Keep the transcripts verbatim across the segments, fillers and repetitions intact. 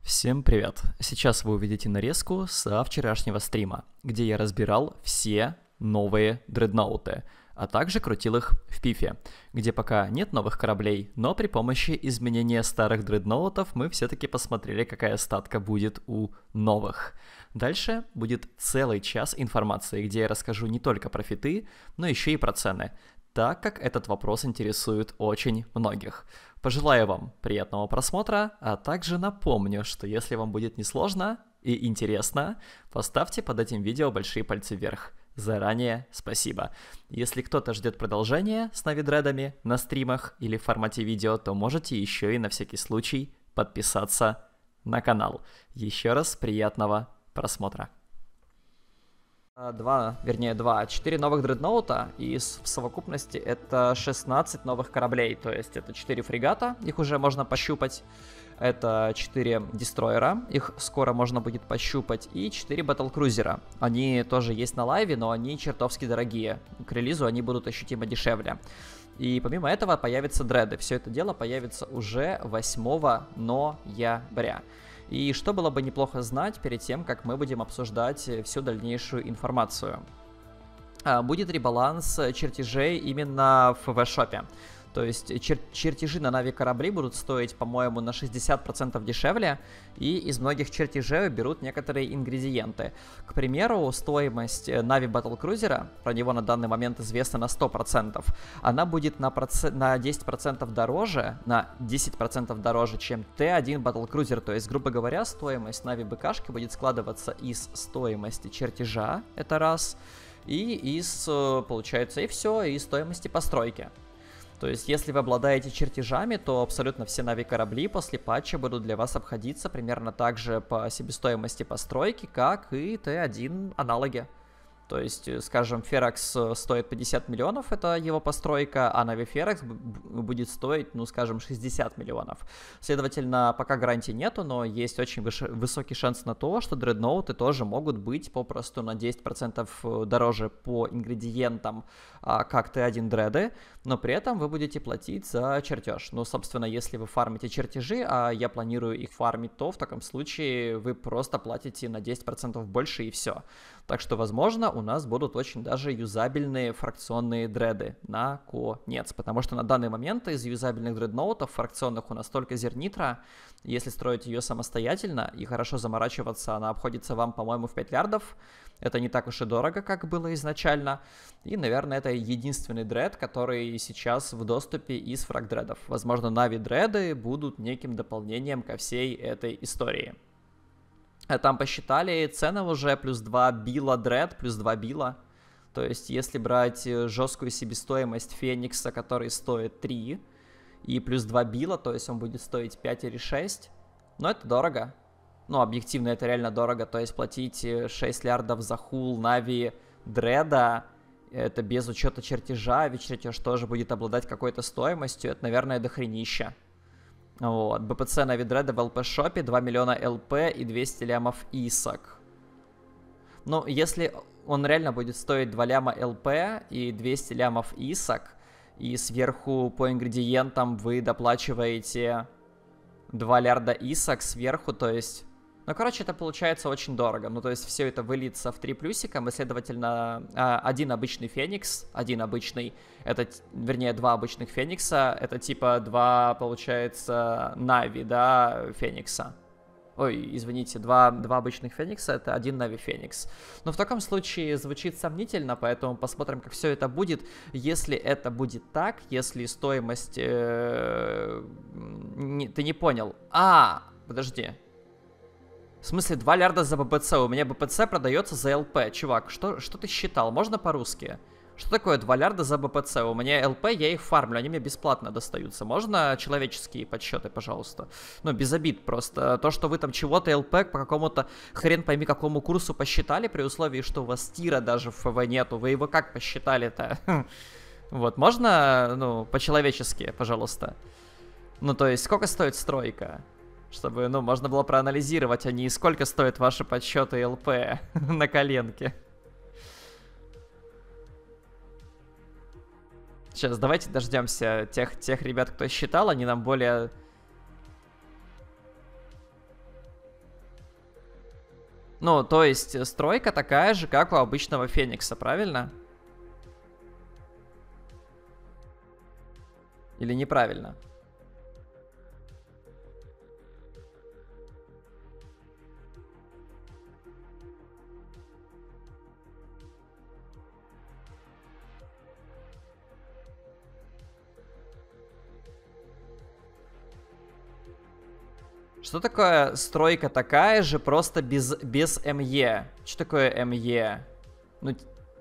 Всем привет! Сейчас вы увидите нарезку со вчерашнего стрима, где я разбирал все новые дредноуты, а также крутил их в пифе, где пока нет новых кораблей, но при помощи изменения старых дредноутов мы все-таки посмотрели, какая статка будет у новых. Дальше будет целый час информации, где я расскажу не только про фиты, но еще и про цены, так как этот вопрос интересует очень многих. Пожелаю вам приятного просмотра, а также напомню, что если вам будет несложно и интересно, поставьте под этим видео большие пальцы вверх. Заранее спасибо. Если кто-то ждет продолжения с навидредами на стримах или в формате видео, то можете еще и на всякий случай подписаться на канал. Еще раз приятного просмотра. Два, вернее два, четыре новых дредноута, и в совокупности это шестнадцать новых кораблей, то есть это четыре фрегата, их уже можно пощупать, это четыре дестройера, их скоро можно будет пощупать, и четыре батлкрузера. Они тоже есть на лайве, но они чертовски дорогие, к релизу они будут ощутимо дешевле. И помимо этого появятся дреды, все это дело появится уже восьмого ноября. И что было бы неплохо знать перед тем, как мы будем обсуждать всю дальнейшую информацию. Будет ребаланс чертежей именно в ви-шопе. То есть чер чертежи на Нави корабли будут стоить, по-моему, на шестьдесят процентов дешевле, и из многих чертежей берут некоторые ингредиенты. К примеру, стоимость Нави Батлкрузера, про него на данный момент известно на сто процентов, она будет на, проц... на десять процентов дороже, на десять процентов дороже, чем Т один Батлкрузер. То есть, грубо говоря, стоимость Нави БКшки будет складываться из стоимости чертежа, это раз, и из, получается, и все, и стоимости постройки. То есть, если вы обладаете чертежами, то абсолютно все Нави корабли после патча будут для вас обходиться примерно так же по себестоимости постройки, как и Т один аналоги. То есть, скажем, Феракс стоит пятьдесят миллионов, это его постройка, а Нави Феракс будет стоить, ну, скажем, шестьдесят миллионов. Следовательно, пока гарантии нету, но есть очень высокий шанс на то, что дредноуты тоже могут быть попросту на десять процентов дороже по ингредиентам, как Т один дреды, но при этом вы будете платить за чертеж. Ну, собственно, если вы фармите чертежи, а я планирую их фармить, то в таком случае вы просто платите на десять процентов больше и все. Так что, возможно, у нас будут очень даже юзабельные фракционные дреды на конец, потому что на данный момент из юзабельных дредноутов фракционных у нас только Зернитра. Если строить ее самостоятельно и хорошо заморачиваться, она обходится вам, по-моему, в пять лярдов. Это не так уж и дорого, как было изначально. И, наверное, это единственный дред, который сейчас в доступе из фраг-дредов. Возможно, Нави-дреды будут неким дополнением ко всей этой истории. Там посчитали цены уже, плюс два била дред, плюс два била. То есть, если брать жесткую себестоимость Феникса, который стоит три, и плюс два била, то есть он будет стоить пять или шесть, но это дорого. Ну, объективно, это реально дорого. То есть, платить шесть лярдов за хул Нави дреда, это без учета чертежа, ведь чертеж тоже будет обладать какой-то стоимостью, это, наверное, дохренища. Вот, БПЦ Нави дреда в ЛП-шопе два миллиона ЛП и двести лямов ИСок. Ну, если он реально будет стоить два ляма ЛП и двести лямов ИСок, и сверху по ингредиентам вы доплачиваете два лярда ИСок сверху, то есть... Ну, короче, это получается очень дорого. Ну, то есть все это выльется в три плюсиком, и, следовательно, один обычный Феникс, один обычный, это, вернее, два обычных Феникса, это типа два, получается, Нави, да, Феникса. Ой, извините, два, два обычных Феникса, это один Нави Феникс. Но в таком случае звучит сомнительно, поэтому посмотрим, как все это будет. Если это будет так, если стоимость... Э, не, ты не понял. А, подожди. В смысле, два лярда за БПЦ? У меня БПЦ продается за ЛП. Чувак, что, что ты считал? Можно по-русски? Что такое два лярда за БПЦ? У меня ЛП, я их фармлю, они мне бесплатно достаются. Можно человеческие подсчеты, пожалуйста? Ну, без обид просто. То, что вы там чего-то ЛП по какому-то хрен пойми какому курсу посчитали, при условии, что у вас тира даже в ФВ нету, вы его как посчитали-то? Вот, можно, ну, по-человечески, пожалуйста? Ну, то есть, сколько стоит стройка? Чтобы, ну, можно было проанализировать, а не сколько стоят ваши подсчеты ЛП на коленке. Сейчас, давайте дождемся тех, тех ребят, кто считал, они нам более Ну, то есть стройка такая же, как у обычного Феникса, правильно? Или неправильно? Что такое стройка такая же, просто без, без эм е? Что такое эм е? Ну...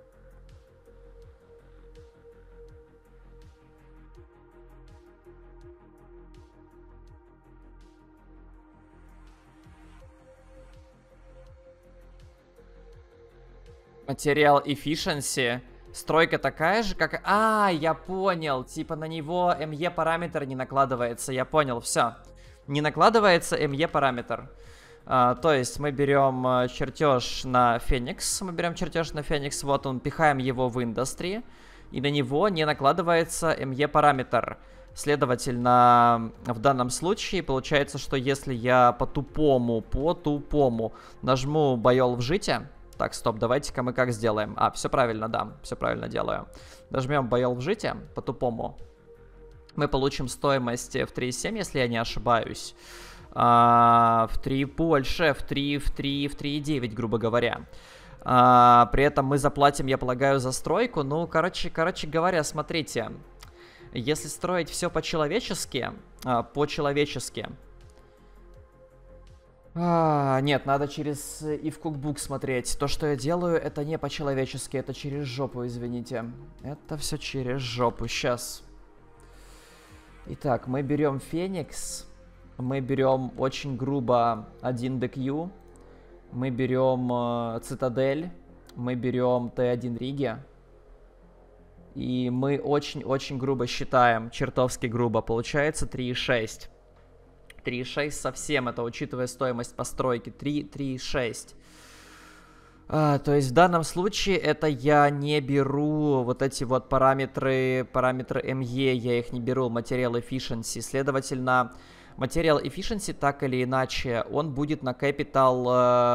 Материал efficiency. Стройка такая же, как... А, я понял. Типа на него эм е параметр не накладывается. Я понял, все. Не накладывается эм е параметр. А, то есть мы берем а, чертеж на Феникс. Мы берем чертеж на Феникс. Вот он, пихаем его в Industry. И на него не накладывается эм е параметр. Следовательно, в данном случае получается, что если я по-тупому, по-тупому нажму Байол в жите... Так, стоп, давайте-ка мы как сделаем. А, все правильно, да, все правильно делаю. Нажмем Байол в жите, по-тупому. Мы получим стоимость в три и семь, если я не ошибаюсь. А, в три больше, в три, в три, в три и девять, грубо говоря. А, при этом мы заплатим, я полагаю, за стройку. Ну, короче, короче говоря, смотрите. Если строить все по-человечески, а, по-человечески... А, нет, надо через if cookbook смотреть. То, что я делаю, это не по-человечески, это через жопу, извините. Это все через жопу. Сейчас. Итак, мы берем Феникс. Мы берем очень грубо один ди кью. Мы берем э, Цитадель. Мы берем тэ один Риги. И мы очень-очень грубо считаем, чертовски грубо. Получается три и шесть. три и шесть совсем, это учитывая стоимость постройки. три, три и шесть. А, то есть в данном случае это я не беру вот эти вот параметры, параметры эм е, я их не беру, Material Efficiency. Следовательно, Material Efficiency так или иначе, он будет на Capital,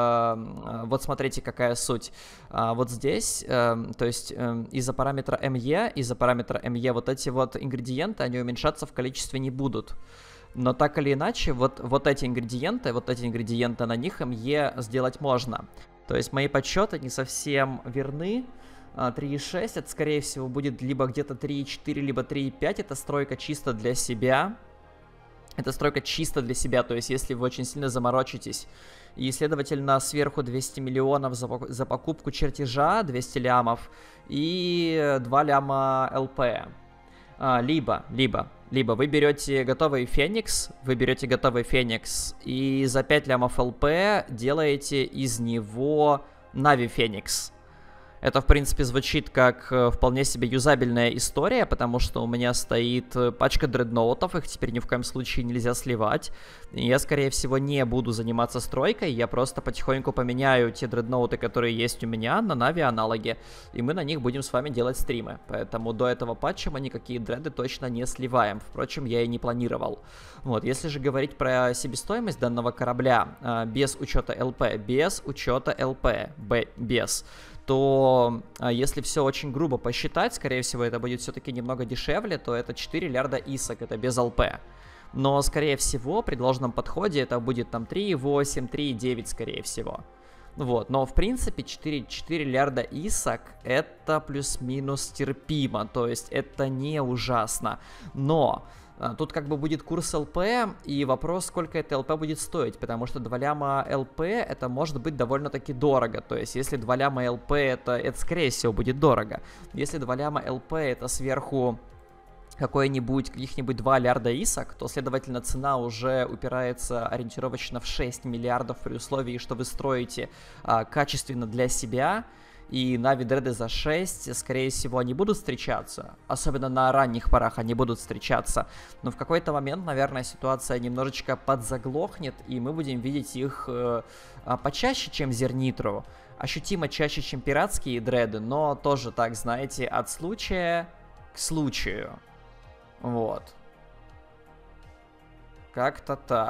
э, вот смотрите какая суть. А, вот здесь, э, то есть э, из-за параметра эм е, из-за параметра эм е вот эти вот ингредиенты, они уменьшаться в количестве не будут. Но так или иначе, вот, вот эти ингредиенты, вот эти ингредиенты, на них эм е сделать можно. То есть мои подсчеты не совсем верны. три и шесть, это скорее всего будет либо где-то три и четыре, либо три и пять. Это стройка чисто для себя. Это стройка чисто для себя, то есть если вы очень сильно заморочитесь. И, следовательно, сверху двести миллионов за, за покупку чертежа, двести лямов, и два ляма эл пи. А, либо, либо, либо вы берете готовый Феникс, вы берете готовый Феникс и за пять лямов эл пи делаете из него Нави Феникс. Это, в принципе, звучит как вполне себе юзабельная история, потому что у меня стоит пачка дредноутов, их теперь ни в коем случае нельзя сливать. И я, скорее всего, не буду заниматься стройкой, я просто потихоньку поменяю те дредноуты, которые есть у меня, на Нави-аналоги, и мы на них будем с вами делать стримы. Поэтому до этого патча мы никакие дреды точно не сливаем. Впрочем, я и не планировал. Вот, если же говорить про себестоимость данного корабля, без учета эл пи, без учета эл пи, без... то если все очень грубо посчитать, скорее всего, это будет все-таки немного дешевле, то это четыре лярда исок, это без эл пи. Но, скорее всего, при должном подходе это будет там три и восемь, три и девять, скорее всего. Вот, но, в принципе, четыре, четыре лярда исок это плюс-минус терпимо, то есть это не ужасно. Но... тут как бы будет курс эл пи, и вопрос, сколько это эл пи будет стоить, потому что два ляма эл пи это может быть довольно-таки дорого. То есть, если два ляма эл пи это, это скорее всего будет дорого. Если два ляма эл пи это сверху какой-нибудь, каких-нибудь два лярда исок, то, следовательно, цена уже упирается ориентировочно в шесть миллиардов при условии, что вы строите а, качественно для себя. И Нави дреды за шесть, скорее всего, они будут встречаться. Особенно на ранних порах они будут встречаться. Но в какой-то момент, наверное, ситуация немножечко подзаглохнет, и мы будем видеть их э, почаще, чем Зернитру. Ощутимо чаще, чем пиратские дреды, но тоже, так, знаете, от случая к случаю. Вот. Как-то так.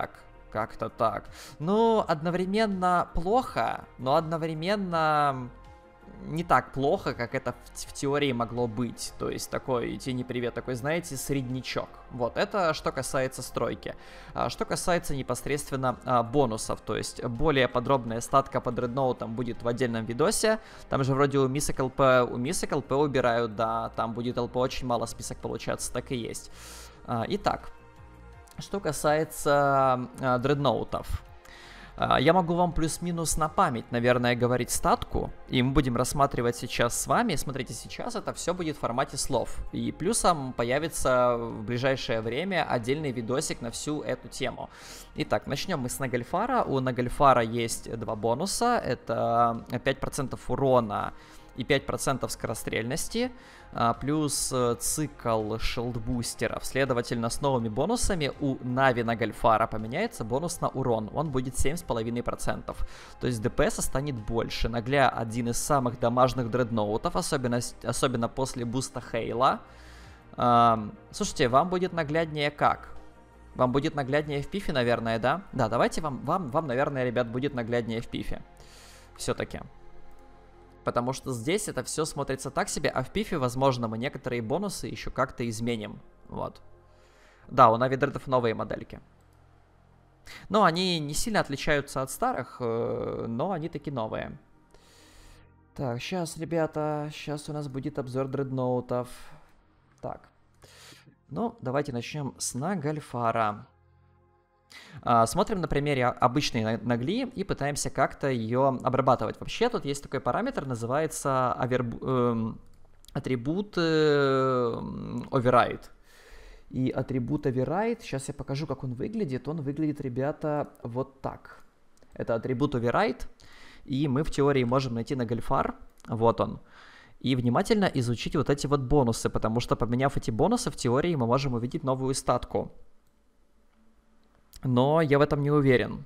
Как-то так. Ну, одновременно плохо, но одновременно не так плохо, как это в, в теории могло быть. То есть такой, тени привет, такой, знаете, среднячок. Вот, это что касается стройки. А, что касается непосредственно а, бонусов, то есть более подробная статка по дредноутам будет в отдельном видосе. Там же вроде у мисок ЛП, у мисок ЛП убирают, да, там будет ЛП очень мало список получаться, так и есть. А, итак, что касается а, дредноутов. Я могу вам плюс-минус на память, наверное, говорить статку, и мы будем рассматривать сейчас с вами. Смотрите, сейчас это все будет в формате слов. И плюсом появится в ближайшее время отдельный видосик на всю эту тему. Итак, начнем мы с Нагальфара. У Нагальфара есть два бонуса. Это пять процентов урона и пять процентов скорострельности, плюс цикл шилдбустеров. Следовательно, с новыми бонусами у Нави Нагальфара поменяется бонус на урон. Он будет семь с половиной процентов. То есть ДПС станет больше. Нагля один из самых дамажных дредноутов, особенно, особенно после буста Хейла. Слушайте, вам будет нагляднее как? Вам будет нагляднее в пифе, наверное, да? Да, давайте вам, вам, вам наверное, ребят, будет нагляднее в пифе. Все-таки. Потому что здесь это все смотрится так себе, а в пифе, возможно, мы некоторые бонусы еще как-то изменим. Вот. Да, у Навидредов новые модельки. Но они не сильно отличаются от старых, но они таки новые. Так, сейчас, ребята, сейчас у нас будет обзор дредноутов. Так. Ну, давайте начнем с Нагальфара. Uh, смотрим на примере обычной нагли и пытаемся как-то ее обрабатывать. Вообще тут есть такой параметр, называется овер... э, атрибут э, override. И атрибут override, сейчас я покажу, как он выглядит. Он выглядит, ребята, вот так. Это атрибут override, и мы в теории можем найти Нагальфар, вот он, и внимательно изучить вот эти вот бонусы, потому что, поменяв эти бонусы, в теории мы можем увидеть новую статку. Но я в этом не уверен.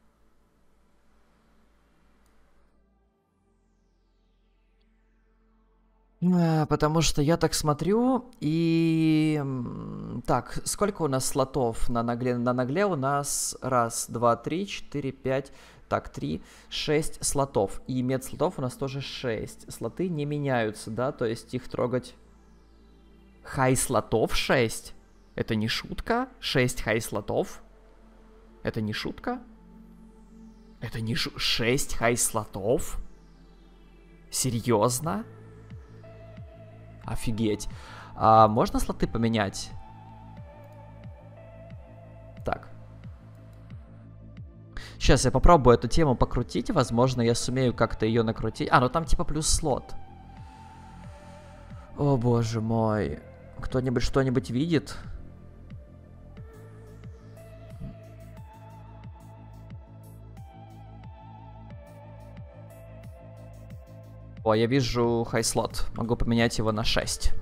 А, потому что я так смотрю, и... Так, сколько у нас слотов на нагле? На нагле у нас раз, два, три, четыре, пять... Так, три, шесть слотов. И медслотов у нас тоже шесть. Слоты не меняются, да? То есть их трогать... Хай слотов шесть? Это не шутка? шесть хай слотов? Это не шутка? Это не шу... шесть хай-слотов? Серьезно? Офигеть. А можно слоты поменять? Так. Сейчас я попробую эту тему покрутить. Возможно, я сумею как-то ее накрутить. А, ну там типа плюс слот. О, боже мой. Кто-нибудь что-нибудь видит? О, я вижу хай-слот. Могу поменять его на шесть.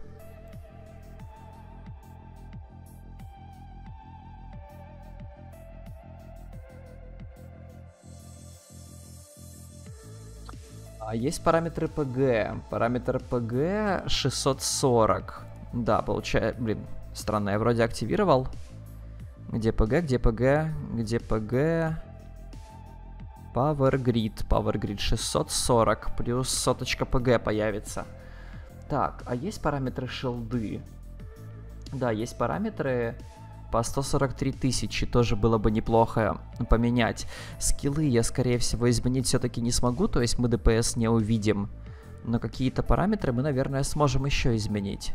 А есть параметры пэ гэ. Параметр пэ гэ шестьсот сорок. Да, получается... Блин, странно, я вроде активировал. Где пэ гэ, где пэ гэ, где пэ гэ... Power Grid, Power Grid шестьсот сорок, плюс соточка пэ гэ появится. Так, а есть параметры шилды? Да, есть параметры по сто сорок три тысячи, тоже было бы неплохо поменять. Скиллы я, скорее всего, изменить все-таки не смогу, то есть мы дэ пэ эс не увидим. Но какие-то параметры мы, наверное, сможем еще изменить.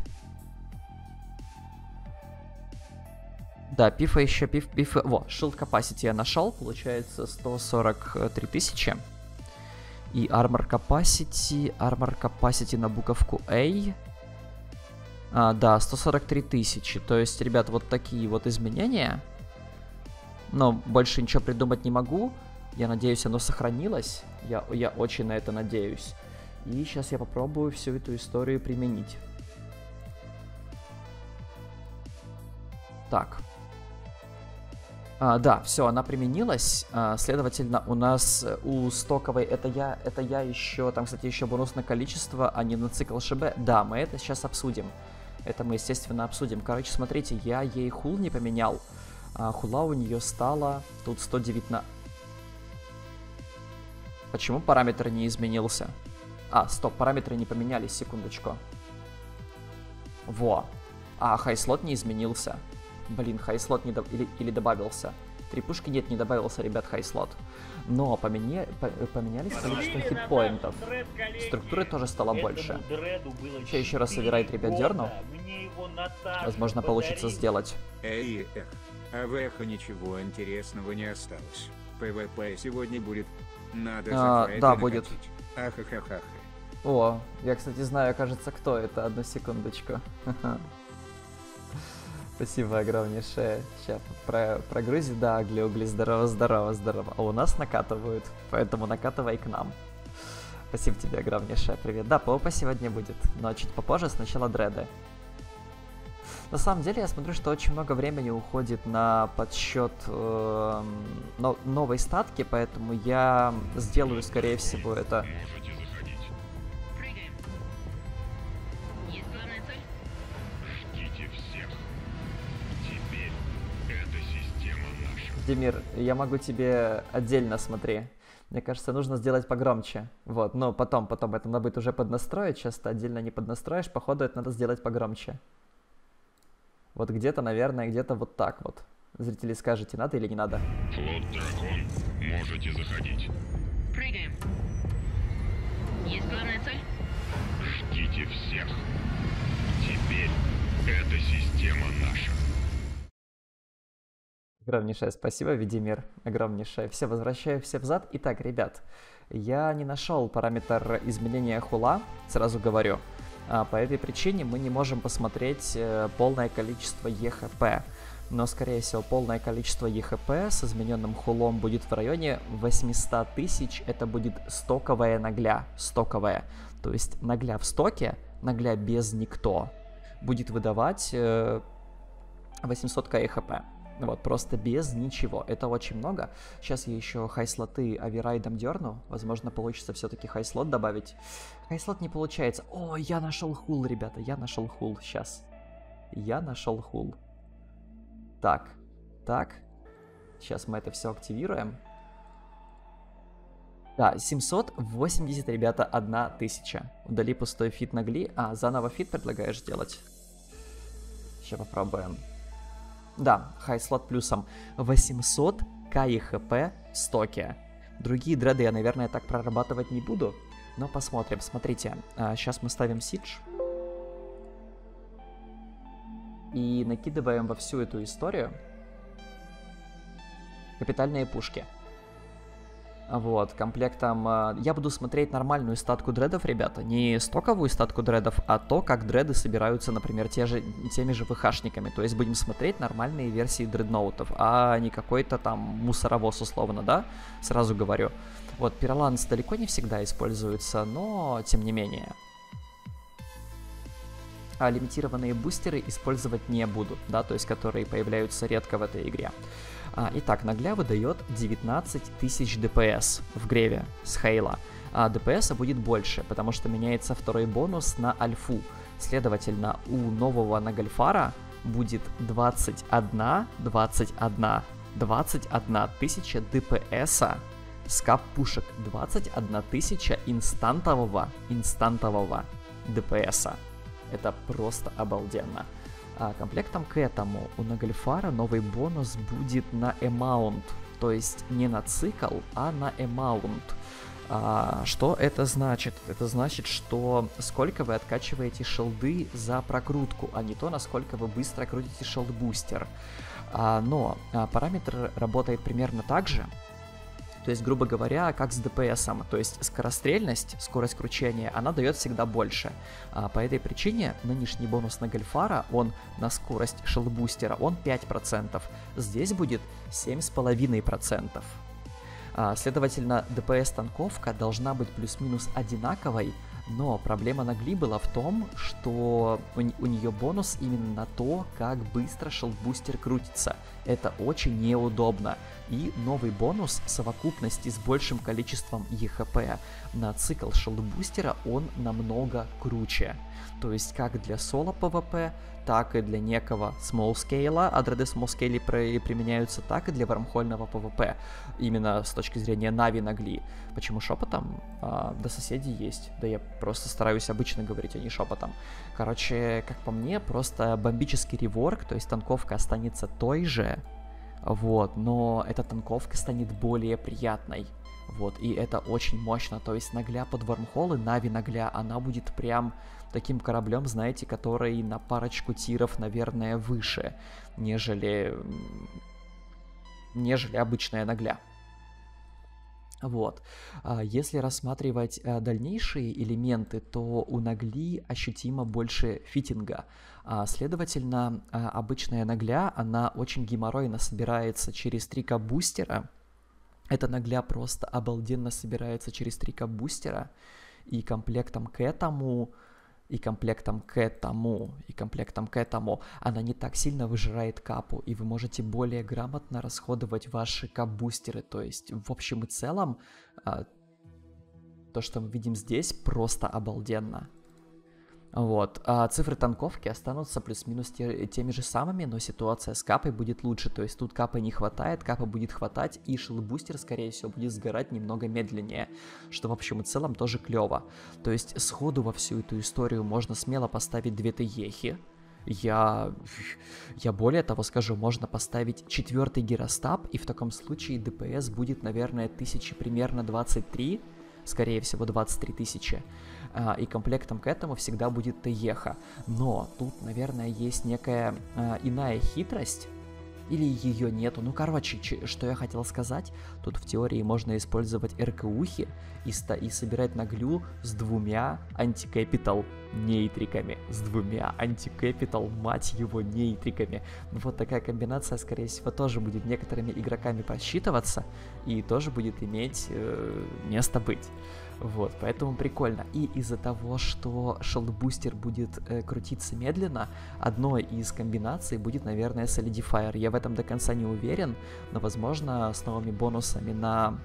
Да, пифа еще, пиф, пифа... Во, shield capacity я нашел, получается сто сорок три тысячи. И armor capacity, armor capacity на буковку A. А, да, сто сорок три тысячи. То есть, ребят, вот такие вот изменения. Но больше ничего придумать не могу. Я надеюсь, оно сохранилось. Я, я очень на это надеюсь. И сейчас я попробую всю эту историю применить. Так. А, да, все, она применилась. А, следовательно, у нас у стоковой это я, это я еще, там, кстати, еще бонус на количество, а не на цикл ШБ. Да, мы это сейчас обсудим. Это мы, естественно, обсудим. Короче, смотрите, я ей хул не поменял. А хула у нее стала тут сто девятнадцать. Почему параметр не изменился? А, стоп, параметры не поменялись, секундочку. Во. А, хайслот не изменился. Блин, хайслот не до... или, или добавился. Три пушки нет, не добавился, ребят, хайслот. Но поменя... по... поменялись количество хитпоинтов. Структуры тоже стало больше. Еще еще раз собирает, ребят, дерну. Возможно, получится сделать. Эй, эх, а в эхо ничего интересного не осталось. ПВП сегодня будет. Надо а, да, будет. Ахахахаха. О, я, кстати, знаю, кажется, кто это. Одну секундочку. Спасибо огромнейшее. Сейчас про прогрузит. Да, Агли-Угли, здорово, здорово, здорово. А у нас накатывают, поэтому накатывай к нам. Спасибо тебе огромнейшее. Привет. Да, ПВП сегодня будет, но чуть попозже, сначала дреды. На самом деле, я смотрю, что очень много времени уходит на подсчет э, но, новой статки, поэтому я сделаю, скорее всего, это... Демир, я могу тебе отдельно, смотри. Мне кажется, нужно сделать погромче. Вот, но потом, потом это надо будет уже поднастроить. Сейчас ты отдельно не поднастроишь. Походу, это надо сделать погромче. Вот где-то, наверное, где-то вот так вот. Зрители, скажете, надо или не надо? Флот Дракон, можете заходить. Прыгаем. Есть главная цель? Ждите всех. Теперь эта система наша. Огромнейшее спасибо, Видимир. Огромнейшее. Все, возвращаю все взад. Итак, ребят, я не нашел параметр изменения хула, сразу говорю. А, по этой причине мы не можем посмотреть э, полное количество и эйч пи. Но, скорее всего, полное количество и эйч пи с измененным хулом будет в районе восемьсот тысяч. Это будет стоковая нагля. Стоковая. То есть нагля в стоке, нагля без никто, будет выдавать э, восемьсот тысяч и эйч пи. Вот, просто без ничего. Это очень много. Сейчас я еще хай-слоты оверрайдом дерну. Возможно, получится все-таки хай-слот добавить. Хай-слот не получается. О, я нашел хул, ребята. Я нашел хул. Сейчас. Я нашел хул. Так. Так. Сейчас мы это все активируем. Да, семьсот восемьдесят, ребята, одна тысяча. Удали пустой фит нагли. А, заново фит предлагаешь делать? Сейчас попробуем. Да, хайслот плюсом восемьсот тысяч и эйч пи в стоке. Другие дреды я, наверное, так прорабатывать не буду, но посмотрим. Смотрите, а, сейчас мы ставим сидж и накидываем во всю эту историю капитальные пушки. Вот, комплектом... Я буду смотреть нормальную статку дредов, ребята. Не стоковую статку дредов, а то, как дреды собираются, например, те же, теми же ВХшниками. То есть будем смотреть нормальные версии дредноутов, а не какой-то там мусоровоз, условно, да? Сразу говорю. Вот, пироланс далеко не всегда используется, но тем не менее. А лимитированные бустеры использовать не буду, да, то есть которые появляются редко в этой игре. А, итак, нагля выдает девятнадцать тысяч ДПС в греве с Хейла. А ДПСа будет больше, потому что меняется второй бонус на альфу. Следовательно, у нового Нагальфара будет двадцать одна, двадцать одна, двадцать одна тысяча ДПСа с кап-пушек. двадцать одна тысяча инстантового, инстантового ДПСа. Это просто обалденно. А комплектом к этому у Нагальфара новый бонус будет на amount, то есть не на цикл, а на amount. А, что это значит? Это значит, что сколько вы откачиваете шилды за прокрутку, а не то, насколько вы быстро крутите шилд-бустер. А, но а, параметр работает примерно так же. То есть, грубо говоря, как с ДПСом, то есть скорострельность, скорость кручения, она дает всегда больше. А по этой причине нынешний бонус Нагальфара, он на скорость шилдбустера, он пять процентов. Здесь будет семь с половиной процентов. А, следовательно, ДПС-танковка должна быть плюс-минус одинаковой Но проблема Нагли была в том, что у, у нее бонус именно на то, как быстро шилдбустер крутится. Это очень неудобно. И новый бонус совокупности с большим количеством и эйч пи на цикл шилдбустера, он намного круче. То есть как для соло PvP, так и для некого смолскейла, а дреды смолскейли применяются, так и для вармхольного PvP. Именно с точки зрения Нави Нагли. Почему шепотом? А, да соседи есть. Да я просто стараюсь обычно говорить, а не шепотом. Короче, как по мне, просто бомбический реворк, то есть танковка останется той же, вот, но эта танковка станет более приятной. Вот, и это очень мощно. То есть Нагля под вармхолы, Нави Нагля, она будет прям таким кораблем, знаете, который на парочку тиров, наверное, выше, нежели, нежели обычная Нагля. Вот. Если рассматривать дальнейшие элементы, то у Нагли ощутимо больше фитинга. Следовательно, обычная Нагля, она очень геморройно собирается через три кап-бустера. Эта Нагля просто обалденно собирается через три кап-бустера. И комплектом к этому... и комплектом к этому, и комплектом к этому она не так сильно выжирает капу, и вы можете более грамотно расходовать ваши кап-бустеры. То есть, в общем и целом, то, что мы видим здесь, просто обалденно. Вот. А цифры танковки останутся плюс-минус те, теми же самыми, но ситуация с капой будет лучше. То есть тут капы не хватает, капа будет хватать, и шилдбустер, скорее всего, будет сгорать немного медленнее, что в общем и целом тоже клево. То есть сходу во всю эту историю можно смело поставить две Т-ехи. Я... Я более того скажу, можно поставить четвертый гиростаб, и в таком случае ДПС будет, наверное, тысячи примерно двадцать три, скорее всего, двадцать три тысячи. А, и комплектом к этому всегда будет Т-еха. Но тут, наверное, есть некая а, иная хитрость, или ее нету. Ну, короче, ч- что я хотел сказать, тут в теории можно использовать РКУхи и, ста- и собирать Наглю с двумя антикэпитал нейтриками. С двумя антикэпитал, мать его, нейтриками. Вот такая комбинация, скорее всего, тоже будет некоторыми игроками просчитываться и тоже будет иметь э, место быть. Вот, поэтому прикольно. И из-за того, что шилдбустер будет э, крутиться медленно, одной из комбинаций будет, наверное, Solidifier. Я в этом до конца не уверен, но, возможно, с новыми бонусами на...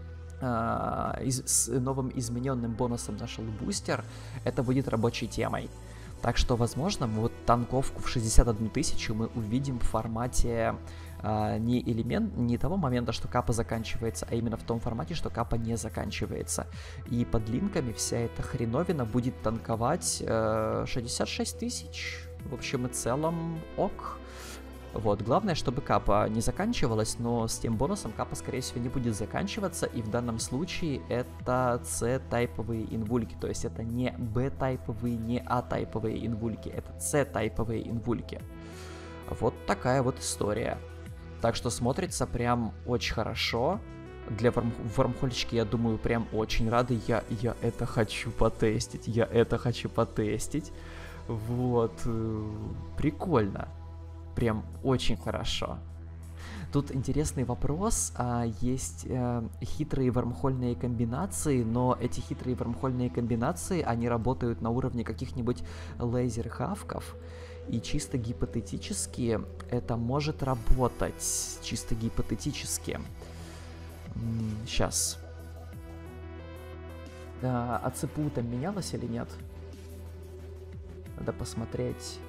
Э, из, с новым измененным бонусом на шилдбустер это будет рабочей темой. Так что, возможно, мы вот танковку в шестьдесят одну тысячу мы увидим в формате а, не элемент, не того момента, что капа заканчивается, а именно в том формате, что капа не заканчивается. И под линками вся эта хреновина будет танковать э, шестьдесят шесть тысяч. В общем и целом ок. Вот, главное, чтобы капа не заканчивалась, но с тем бонусом капа, скорее всего, не будет заканчиваться, и в данном случае это C-тайповые инвульки, то есть это не B-тайповые, не A-тайповые инвульки, это C-тайповые инвульки. Вот такая вот история. Так что смотрится прям очень хорошо. Для варм... вармхольчики, я думаю, прям очень рады. Я, я это хочу потестить, я это хочу потестить. Вот, прикольно. Прям очень хорошо. Тут интересный вопрос. А, есть э, хитрые вармхольные комбинации, но эти хитрые вармхольные комбинации, они работают на уровне каких-нибудь лазер-хавков. И чисто гипотетически это может работать. Чисто гипотетически. М-м, сейчас. А, а ЦПУ там менялось или нет? Надо посмотреть.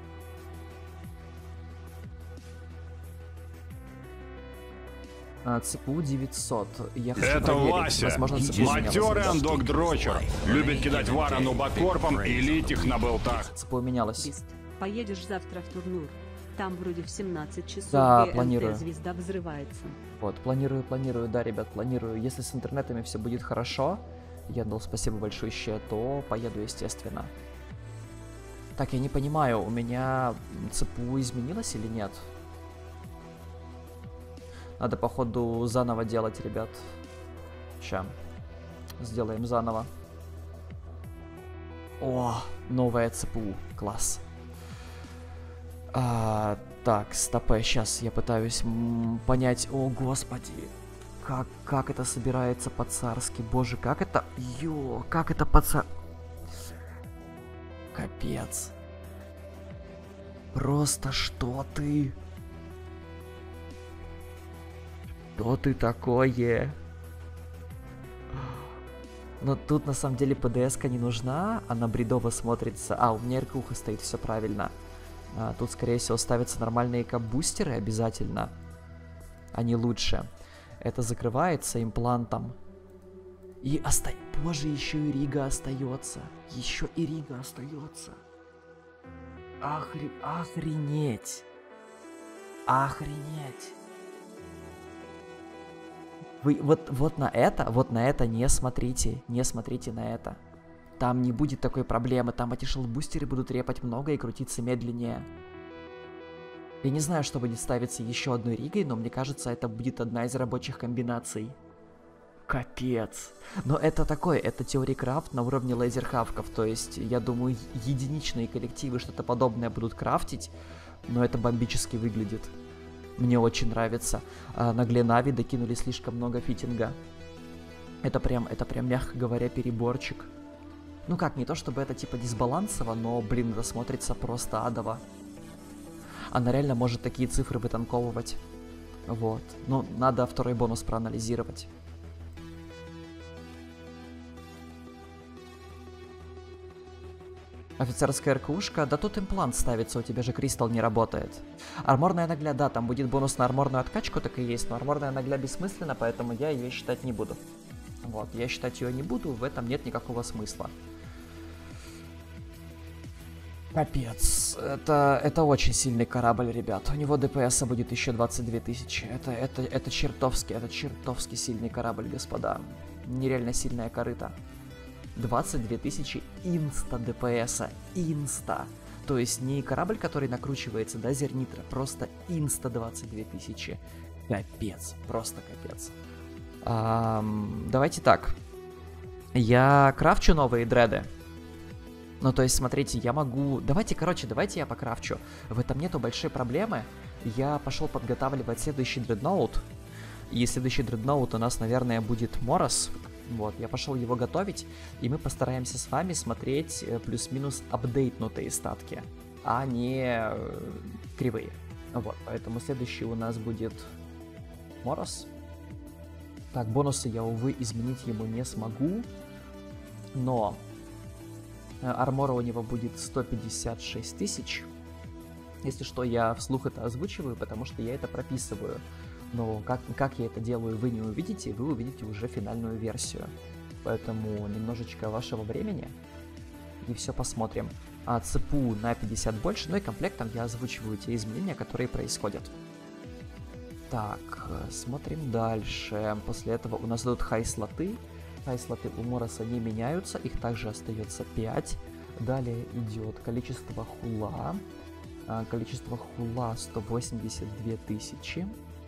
ЦПУ девятьсот. Я хочу Это проверить. Вася, Возможно, матерый андок дрочер. Любит кидать вара нубакорпом и лить их на болтах. ЦПУ менялось. Бист, поедешь завтра в Турнур. Там вроде в семнадцать часов Да, ГМТ планирую. звезда взрывается. Вот, планирую, планирую, да, ребят, планирую. Если с интернетами все будет хорошо, я дал спасибо большое, то поеду, естественно. Так, я не понимаю, у меня ЦПУ изменилось или нет? Надо, походу, заново делать, ребят. Ща. Сделаем заново. О, новая ЦПУ. Класс. А, так, стопэ, сейчас я пытаюсь м, понять. О, господи. Как, как это собирается по-царски? Боже, как это... Ё, как это по-царски... Капец. Просто что ты? Что ты такое? Но тут на самом деле пэ дэ эска не нужна, она бредово смотрится. А, у меня эр ка уха стоит, все правильно. А, тут, скорее всего, ставятся нормальные кап-бустеры обязательно. Они лучше. Это закрывается имплантом. И оста... Боже, еще и Рига остается. Еще и Рига остается. Охре... Охренеть. Охренеть. Вы вот, вот на это, вот на это не смотрите, не смотрите на это. Там не будет такой проблемы, там эти шелбустеры будут репать много и крутиться медленнее. Я не знаю, что будет ставиться еще одной Ригой, но мне кажется, это будет одна из рабочих комбинаций. Капец. Но это такое, это теория крафт на уровне лазерхавков, то есть, я думаю, единичные коллективы что-то подобное будут крафтить, но это бомбически выглядит. Мне очень нравится. А на Гленави докинули слишком много фитинга. Это прям, это прям, мягко говоря, переборчик. Ну как, не то чтобы это типа дисбалансово, но, блин, это смотрится просто адово. Она реально может такие цифры вытанковывать. Вот. Ну, надо второй бонус проанализировать. Офицерская РКУшка, да тут имплант ставится, у тебя же кристалл не работает. Арморная нагля, да, там будет бонус на арморную откачку, так и есть, но арморная нагля бессмысленна, поэтому я ее считать не буду. Вот, я считать ее не буду, в этом нет никакого смысла. Капец, это, это очень сильный корабль, ребят. У него ДПСа будет еще двадцать две тысячи. Это, это, это чертовски, это чертовски сильный корабль, господа. Нереально сильная корыта. двадцать две тысячи инста ДПСа. Инста. То есть не корабль, который накручивается, да, зернитро. Просто инста двадцать две тысячи. Капец. Просто капец. А, давайте так. Я крафчу новые дреды. Ну, то есть, смотрите, я могу... Давайте, короче, давайте я покрафчу. В этом нету большой проблемы. Я пошел подготавливать следующий дредноут. И следующий дредноут у нас, наверное, будет Морос. Вот, я пошел его готовить. И мы постараемся с вами смотреть плюс-минус апдейтнутые статки, а не э, кривые. Вот, поэтому следующий у нас будет Морос. Так, бонусы я, увы, изменить ему не смогу. Но... армора у него будет сто пятьдесят шесть тысяч. Если что, я вслух это озвучиваю, потому что я это прописываю. Но как, как я это делаю, вы не увидите, вы увидите уже финальную версию. Поэтому немножечко вашего времени и все посмотрим. А ЦПУ на пятьдесят больше, ну и комплектом я озвучиваю те изменения, которые происходят. Так, смотрим дальше. После этого у нас идут хай-слоты. Хай-слоты у Мороса не меняются, их также остается пять. Далее идет количество хула. А, количество хула сто восемьдесят две тысячи.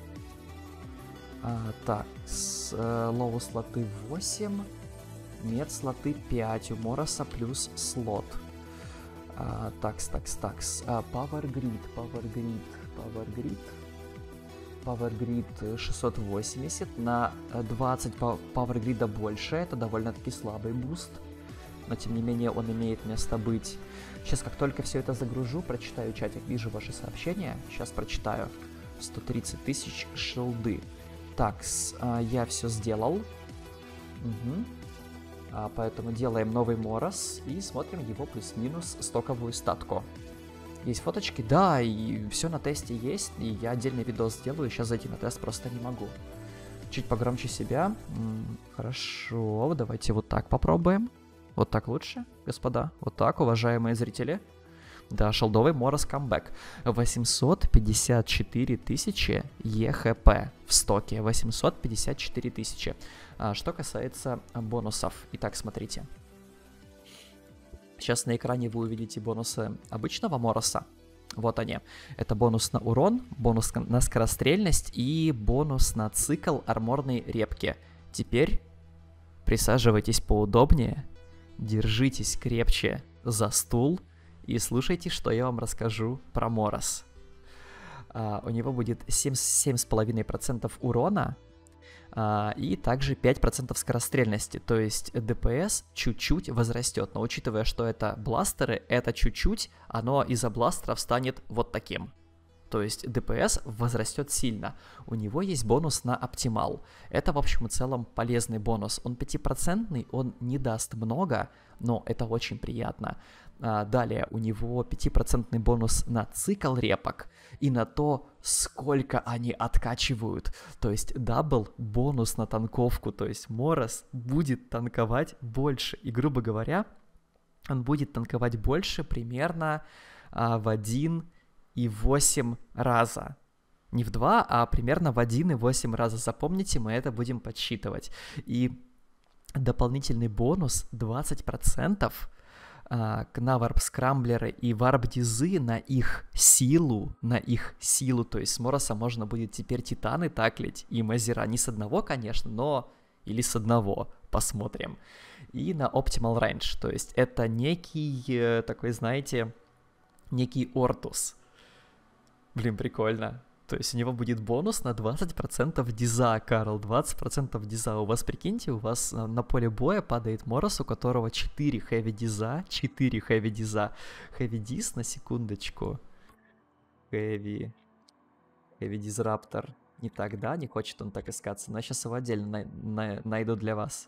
А, так, с, э, лоу-слоты восемь. Мед-слоты пять у Мороса плюс слот. А, такс, такс, такс. А, Power Grid, Power Grid, Power Grid. Power Grid шестьсот восемьдесят, на двадцать Power Grid больше, это довольно-таки слабый буст, но тем не менее он имеет место быть. Сейчас, как только все это загружу, прочитаю чатик, вижу ваши сообщения, сейчас прочитаю. сто тридцать тысяч шилды. Так, с, а, я все сделал. Угу. А, поэтому делаем новый Морос и смотрим его плюс-минус стоковую статку. Есть фоточки? Да, и все на тесте есть, и я отдельный видос сделаю, сейчас зайти на тест просто не могу. Чуть погромче себя. М-м, хорошо, давайте вот так попробуем. Вот так лучше, господа. Вот так, уважаемые зрители. Да, шелдовый Морос камбэк. восемьсот пятьдесят четыре тысячи ЕХП в стоке. восемьсот пятьдесят четыре тысячи. А, что касается бонусов. Итак, смотрите. Сейчас на экране вы увидите бонусы обычного Мороса. Вот они. Это бонус на урон, бонус на скорострельность и бонус на цикл арморной репки. Теперь присаживайтесь поудобнее, держитесь крепче за стул и слушайте, что я вам расскажу про Морос. А, у него будет семь целых пять десятых процента урона, А, и также пять процентов скорострельности, то есть ДПС чуть-чуть возрастет. Но учитывая, что это бластеры, это чуть-чуть, оно из-за бластеров станет вот таким. То есть ДПС возрастет сильно. У него есть бонус на оптимал. Это, в общем и целом, полезный бонус. Он пятипроцентный, он не даст много, но это очень приятно. А, далее, у него пятипроцентный бонус на цикл репок и на то, сколько они откачивают. То есть дабл бонус на танковку. То есть Морос будет танковать больше. И, грубо говоря, он будет танковать больше примерно а, в один и восемь раза. Не в два, а примерно в один и восемь раза. Запомните, мы это будем подсчитывать. И дополнительный бонус двадцать процентов а, на варп-скрамблеры и варп-дизы, на их силу, на их силу. То есть с Мороса можно будет теперь титаны таклить и мазера. Не с одного, конечно, но или с одного. Посмотрим. И на Optimal Range. То есть это некий э, такой, знаете, некий Ортус. Блин, прикольно. То есть у него будет бонус на двадцать процентов диза, Карл, двадцать процентов диза. У вас, прикиньте, у вас на поле боя падает Морос, у которого четыре хэви диза, четыре хэви диза. Хэви диз, на секундочку. Хэви. Хэви дизраптор. Не так, да? Не хочет он так искаться. Но я сейчас его отдельно на- на- найду для вас.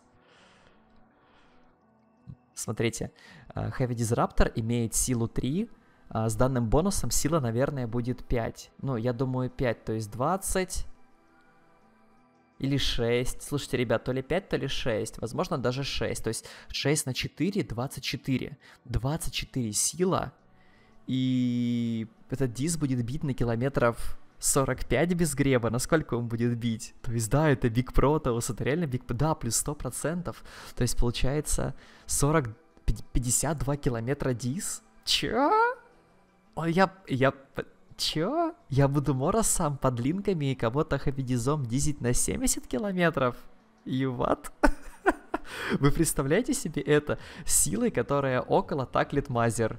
Смотрите. Хэви дизраптор имеет силу три. А с данным бонусом сила, наверное, будет пять. Ну, я думаю, пять, то есть двадцать или шесть. Слушайте, ребят, то ли пять, то ли шесть. Возможно, даже шесть. То есть шесть на четыре, двадцать четыре. двадцать четыре сила. И этот диз будет бить на километров сорок пять без греба. Насколько он будет бить? То есть, да, это Big Protoss, это реально Big... Да, плюс сто процентов. То есть, получается, сорок, пятьдесят два километра диз. Чё? Ой, я, я, чё? Я буду Моросом под линками и кого-то хэвидизом дизить на семьдесят километров? И вот. Вы представляете себе это? Силой, которая около таклит мазер.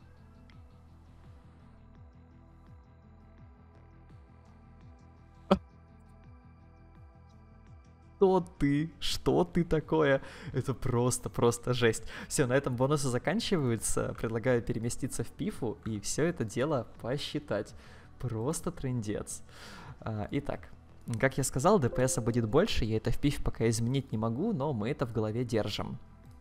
Что ты? Что ты такое? Это просто, просто жесть. Все, на этом бонусы заканчиваются. Предлагаю переместиться в пифу и все это дело посчитать. Просто трындец. А, итак, как я сказал, ДПС будет больше. Я это в пифе пока изменить не могу, но мы это в голове держим.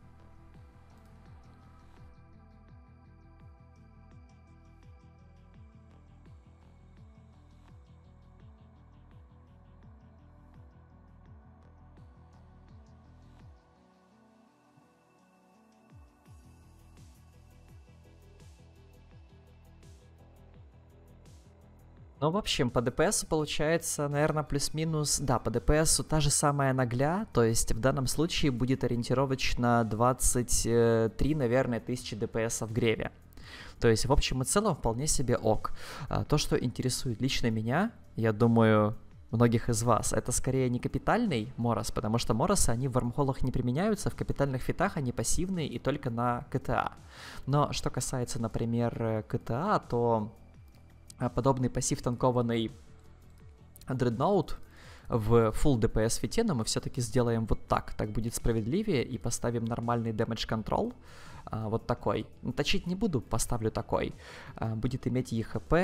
Ну, в общем, по ДПСу получается, наверное, плюс-минус... Да, по ДПСу та же самая нагля, то есть в данном случае будет ориентировочно двадцать три, наверное, тысячи ДПС в греве. То есть, в общем и целом, вполне себе ок. А, то, что интересует лично меня, я думаю, многих из вас, это скорее не капитальный Морос, потому что Моросы, они в вармхолах не применяются, в капитальных фитах они пассивные и только на КТА. Но что касается, например, КТА, то... подобный пассив танкованный Dreadnought в full ди пи эс фите, но мы все-таки сделаем вот так. Так будет справедливее и поставим нормальный damage control. А, вот такой. Точить не буду, поставлю такой. А, будет иметь и хп,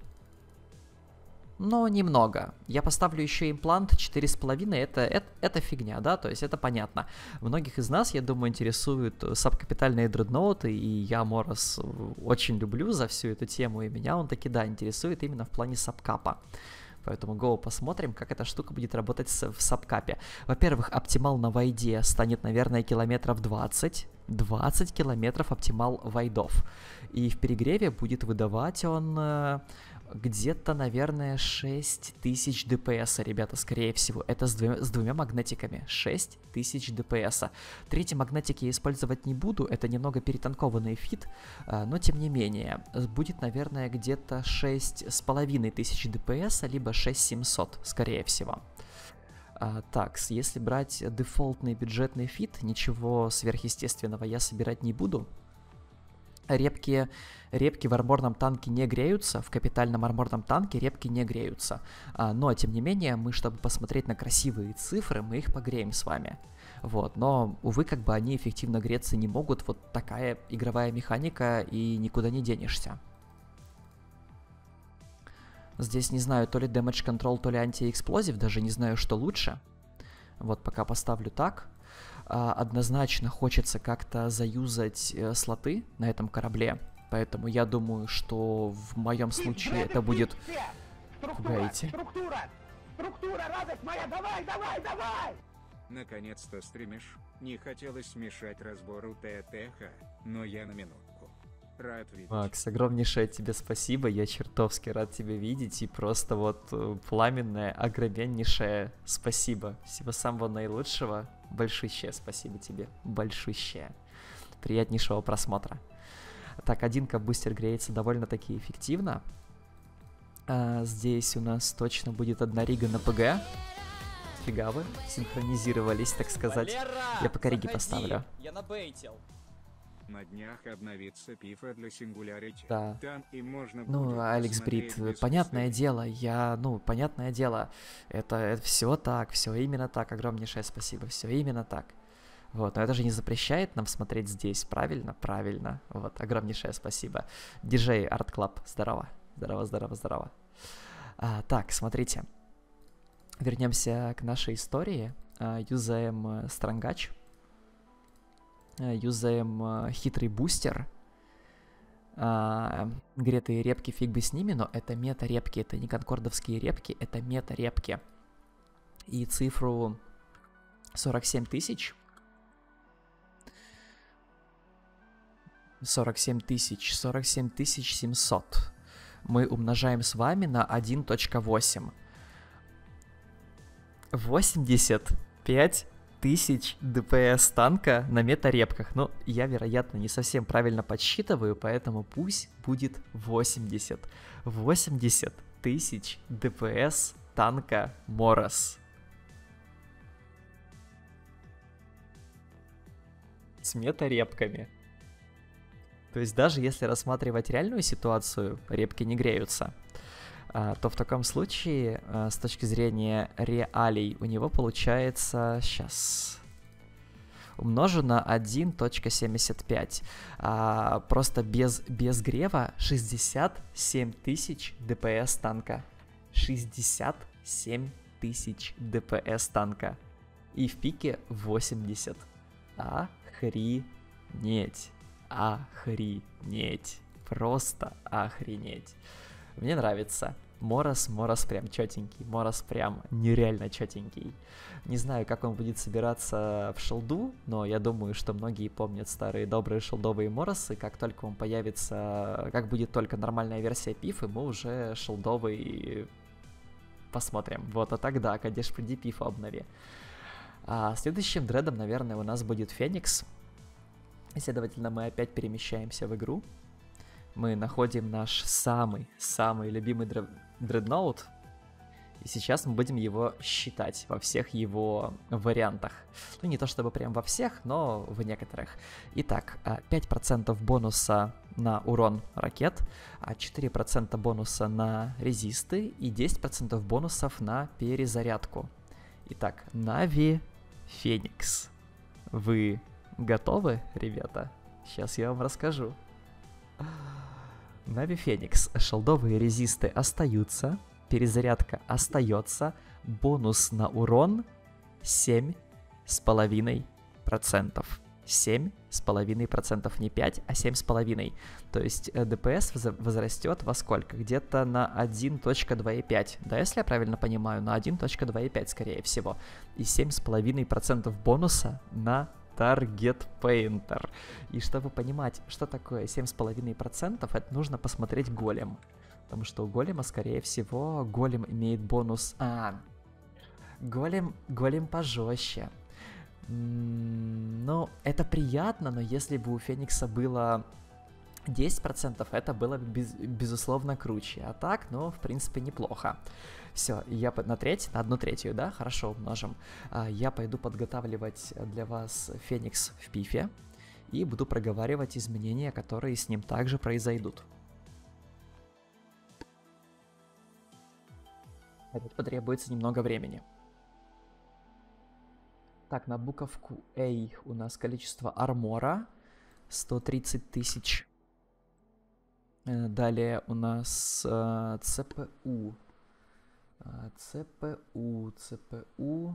но немного. Я поставлю еще имплант четыре с половиной, это, это, это фигня, да, то есть это понятно. Многих из нас, я думаю, интересуют сабкапитальные дредноуты, и я Морос очень люблю за всю эту тему, и меня он таки, да, интересует именно в плане сабкапа. Поэтому go посмотрим, как эта штука будет работать в сабкапе. Во-первых, оптимал на вайде станет, наверное, километров двадцать. двадцать километров оптимал вайдов. И в перегреве будет выдавать он... где-то, наверное, шесть тысяч ДПС, ребята, скорее всего. Это с двумя, с двумя магнетиками. шесть тысяч ДПС. Третий магнетик я использовать не буду. Это немного перетанкованный фит. Но, тем не менее, будет, наверное, где-то шесть с половиной тысяч ДПС, либо шесть тысяч семьсот, скорее всего. А, так, если брать дефолтный бюджетный фит, ничего сверхъестественного я собирать не буду. Репки, репки в арморном танке не греются, в капитальном арморном танке репки не греются. А, но, тем не менее, мы, чтобы посмотреть на красивые цифры, мы их погреем с вами. Вот, но, увы, как бы они эффективно греться не могут. Вот такая игровая механика, и никуда не денешься. Здесь не знаю, то ли Damage Control, то ли Anti-Explosive, даже не знаю, что лучше. Вот, пока поставлю так. А, однозначно хочется как-то заюзать э, слоты на этом корабле, поэтому я думаю, что в моем случае это будет... Пугаете? Структура! Структура, радость моя, давай, давай, давай! Наконец-то стримишь. Не хотелось мешать разбору ТТХ, но я на минутку. Рад видеть. Макс, огромнейшее тебе спасибо, я чертовски рад тебя видеть, и просто вот э, пламенное, огромнейшее спасибо. Всего самого наилучшего, большущее спасибо тебе, большущее. Приятнейшего просмотра. Так, один-ка бустер греется довольно-таки эффективно. А, здесь у нас точно будет одна рига на ПГ. Фига вы, синхронизировались, так сказать. Валера, я пока риги заходи, поставлю. Я набейтил. На днях обновится пифа для Singularity. Да. Там и можно Ну, будет Алекс Брит, посмотреть понятное без дело, я, ну, понятное дело, это, это все так, все именно так, огромнейшее спасибо, все именно так. Вот, но это же не запрещает нам смотреть здесь, правильно? Правильно, вот, огромнейшее спасибо. Диджей Art Club, здорово, здорово, здорово, здорово. А, так, смотрите, вернемся к нашей истории, а, юзаем Странгач. Юзаем uh, хитрый бустер. Uh, гретые репки, фиг бы с ними, но это мета-репки, это не конкордовские репки, это мета-репки. И цифру сорок семь тысяч. сорок семь тысяч, сорок семь тысяч семьсот. Мы умножаем с вами на один точка восемь. восемьдесят пять тысяч ДПС танка на мета-репках. Ну, я, вероятно, не совсем правильно подсчитываю, поэтому пусть будет восемьдесят. восемьдесят тысяч ДПС танка Морос. С мета-репками. То есть даже если рассматривать реальную ситуацию, репки не греются, то в таком случае, с точки зрения реалий, у него получается, сейчас, умножу на один точка семьдесят пять. А, просто без, без грева шестьдесят семь тысяч ДПС танка. шестьдесят семь тысяч ДПС танка. И в пике восемьдесят. Охренеть. Охренеть. Просто охренеть. Мне нравится. Морос, Морос прям чётенький. Морос прям нереально чётенький. Не знаю, как он будет собираться в шелду, но я думаю, что многие помнят старые добрые шелдовые Моросы. Как только он появится, как будет только нормальная версия пифы, мы уже шелдовый посмотрим. Вот, а тогда, конечно, приди пифу обнови. А следующим дредом, наверное, у нас будет Феникс. Следовательно, мы опять перемещаемся в игру. Мы находим наш самый-самый любимый дредноут. И сейчас мы будем его считать во всех его вариантах. Ну, не то чтобы прям во всех, но в некоторых. Итак, пять процентов бонуса на урон ракет, четыре процента бонуса на резисты и десять процентов бонусов на перезарядку. Итак, Нави Феникс. Вы готовы, ребята? Сейчас я вам расскажу. Нави Феникс. Шелдовые резисты остаются, перезарядка остается, бонус на урон семь с половиной процентов. семь с половиной процентов, не пять, а семь с половиной. То есть ДПС возрастет во сколько? Где-то на один точка два пять. Да, если я правильно понимаю, на один точка два пять, скорее всего. И семь с половиной процентов бонуса на Target Painter. И чтобы понимать, что такое семь с половиной процентов, это нужно посмотреть голем. Потому что у голема, скорее всего, голем имеет бонус... А, голем, голем пожестче. М-м, ну, это приятно, но если бы у Феникса было десять процентов, это было бы без, безусловно круче. А так, ну, в принципе, неплохо. Все, я на треть, на одну третью, да, хорошо, умножим. А, я пойду подготавливать для вас Феникс в пифе. и буду проговаривать изменения, которые с ним также произойдут. Это потребуется немного времени. Так, на буковку A у нас количество армора сто тридцать тысяч. Далее у нас э, ЦПУ. ЦПУ, ЦПУ,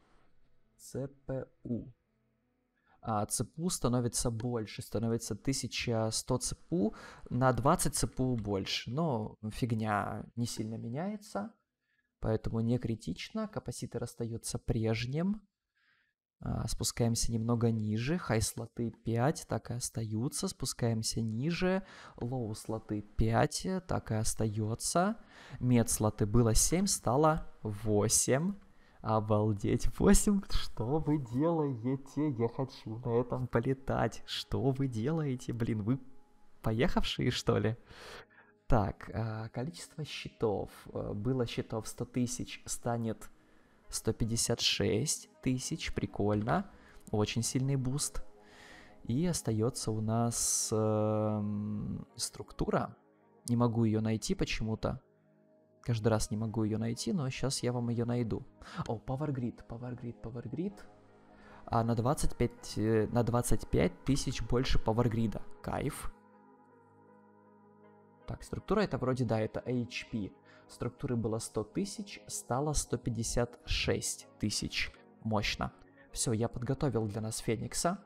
ЦПУ. А ЦПУ становится больше, становится тысяча сто ЦПУ, на двадцать ЦПУ больше. Но фигня не сильно меняется, поэтому не критично. Капаситор остается прежним. А, спускаемся немного ниже. Хай-слоты пять, так и остаются. Спускаемся ниже. Лоу-слоты пять, так и остается. Мед-слоты было семь, стало восемь. Обалдеть, восемь. Что вы делаете? Я хочу на этом полетать. Что вы делаете? Блин, вы поехавшие, что ли? Так, количество щитов. Было щитов сто тысяч, станет сто пятьдесят шесть тысяч. Прикольно. Очень сильный буст. И остается у нас э, структура. Не могу ее найти почему-то. Каждый раз не могу ее найти, но сейчас я вам ее найду. О, Power Grid, Power Grid, Power Grid. А на двадцать пять, на двадцать пять тысяч больше Power Grid. Кайф. Так, структура это вроде, да, это эйч пи. Структуры было сто тысяч, стало сто пятьдесят шесть тысяч. Мощно. Все, я подготовил для нас Феникса.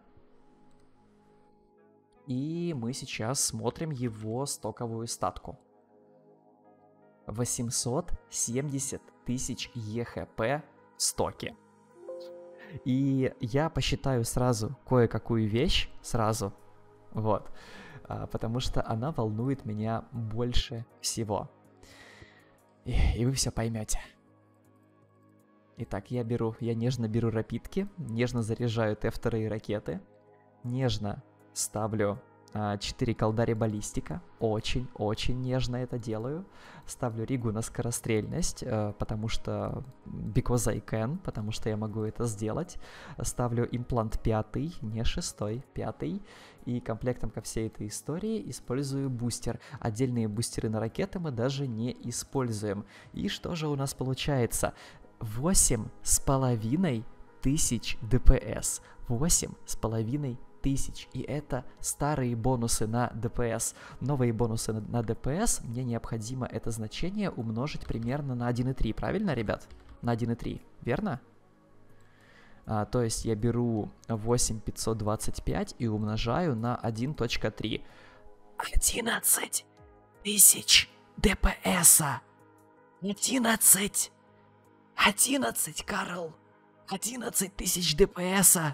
И мы сейчас смотрим его стоковую статку. восемьсот семьдесят тысяч ЕХП в стоке. И я посчитаю сразу кое-какую вещь, сразу, вот, потому что она волнует меня больше всего. И, и вы все поймете. Итак, я беру, я нежно беру рапидки, нежно заряжаю Т два ракеты, нежно ставлю четыре колдари баллистика. Очень-очень нежно это делаю. Ставлю Ригу на скорострельность, потому что because I can, потому что я могу это сделать. Ставлю имплант пятый, не шестой, пятый. И комплектом ко всей этой истории использую бустер. Отдельные бустеры на ракеты мы даже не используем. И что же у нас получается? восемь с половиной тысяч ДПС. восемь с половиной тысяч. И это старые бонусы на ДПС. Новые бонусы на, на ДПС мне необходимо это значение умножить примерно на один и три. Правильно, ребят? На один и три. Верно? А, то есть я беру восемь пятьсот двадцать пять и умножаю на один и три. одиннадцать тысяч ДПСа. одиннадцать. одиннадцать, Карл. одиннадцать тысяч ДПСа.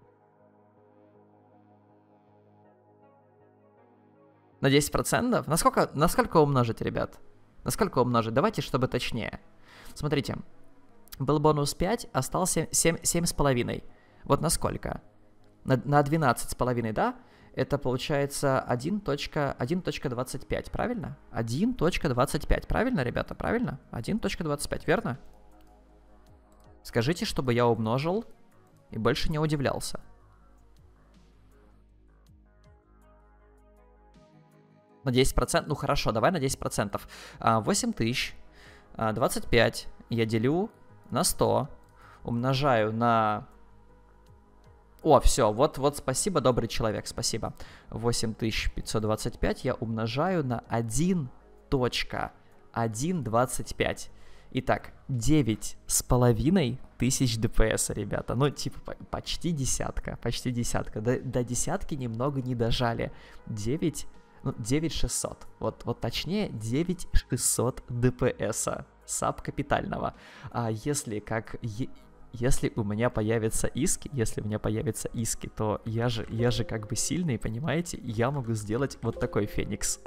На десять процентов? Насколько, насколько умножить, ребят? Насколько умножить? Давайте, чтобы точнее. Смотрите. Был бонус пять, остался семь с половиной. Вот на сколько? На, на двенадцать с половиной, да? Это получается один и двадцать пять, правильно? один и двадцать пять, правильно, ребята? Правильно? один и двадцать пять, верно? Скажите, чтобы я умножил и больше не удивлялся. На десять процентов, ну хорошо, давай на десять процентов. восемь тысяч, двадцать пять я делю на сто, умножаю на... О, все, вот, вот спасибо, добрый человек, спасибо. восемь тысяч пятьсот двадцать пять я умножаю на один и двадцать пять. Итак, девять с половиной тысяч ДПС, ребята. Ну, типа, почти десятка, почти десятка. До, до десятки немного не дожали. девять... Ну, девять шестьсот. Вот, вот точнее, девять шестьсот ДПСа. САП капитального. А если как... Е, если у меня появятся иски, если у меня появятся иски, то я же, я же как бы сильный, понимаете? Я могу сделать вот такой Феникс.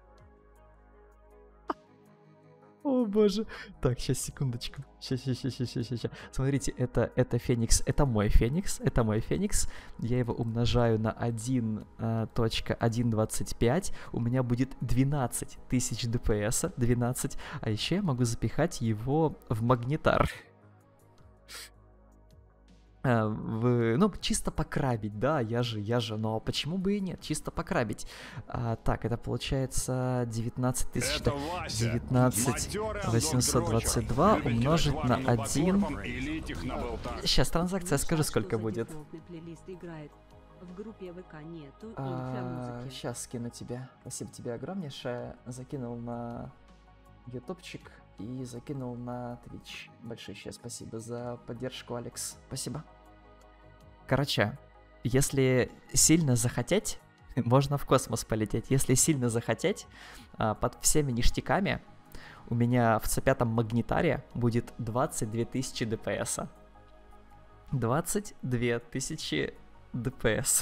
О боже. Так, сейчас, секундочку. Сейчас, сейчас, сейчас, сейчас, сейчас. Смотрите, это, это Феникс, это мой Феникс, это мой Феникс. Я его умножаю на один и двадцать пять. У меня будет двенадцать тысяч ДПС, двенадцать. А еще я могу запихать его в магнитар. э, в, ну, чисто покрабить, да, я же, я же, но почему бы и нет, чисто покрабить. А, так, это получается девятнадцать тысяч, Это Вася, девятнадцать матерый восемьсот двадцать два андок-дрочер. Любит умножить кидать на варену один. бакорпом и лить их на болтах. Сейчас транзакция, Миша, скажи, что сколько за будет. дефолтный плейлист играет? В группе ВК нету А, инфомузыки. сейчас скину тебе. Спасибо тебе огромнейшее. Закинул на ютубчик и закинул на Twitch. Большое еще спасибо за поддержку, Алекс. Спасибо. Короче, если сильно захотеть, можно в космос полететь. Если сильно захотеть, а, под всеми ништяками у меня в цэ пять магнитаре будет двадцать две тысячи ДПС. двадцать две тысячи ДПС.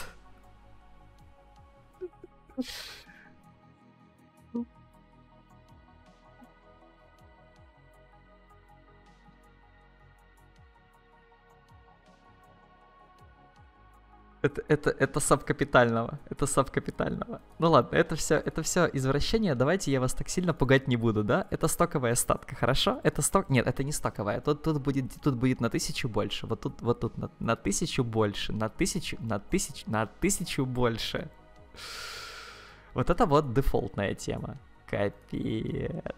Это, это, это сабкапитального. Это сабкапитального. Ну ладно, это все, это все извращение. Давайте я вас так сильно пугать не буду, да? Это стоковая статка, хорошо? Это сток. Нет, это не стоковая. Тут, тут, будет, тут будет на тысячу больше. Вот тут, вот тут на, на тысячу больше. На тысячу, на тысячу, на тысячу больше. Вот это вот дефолтная тема. Капец.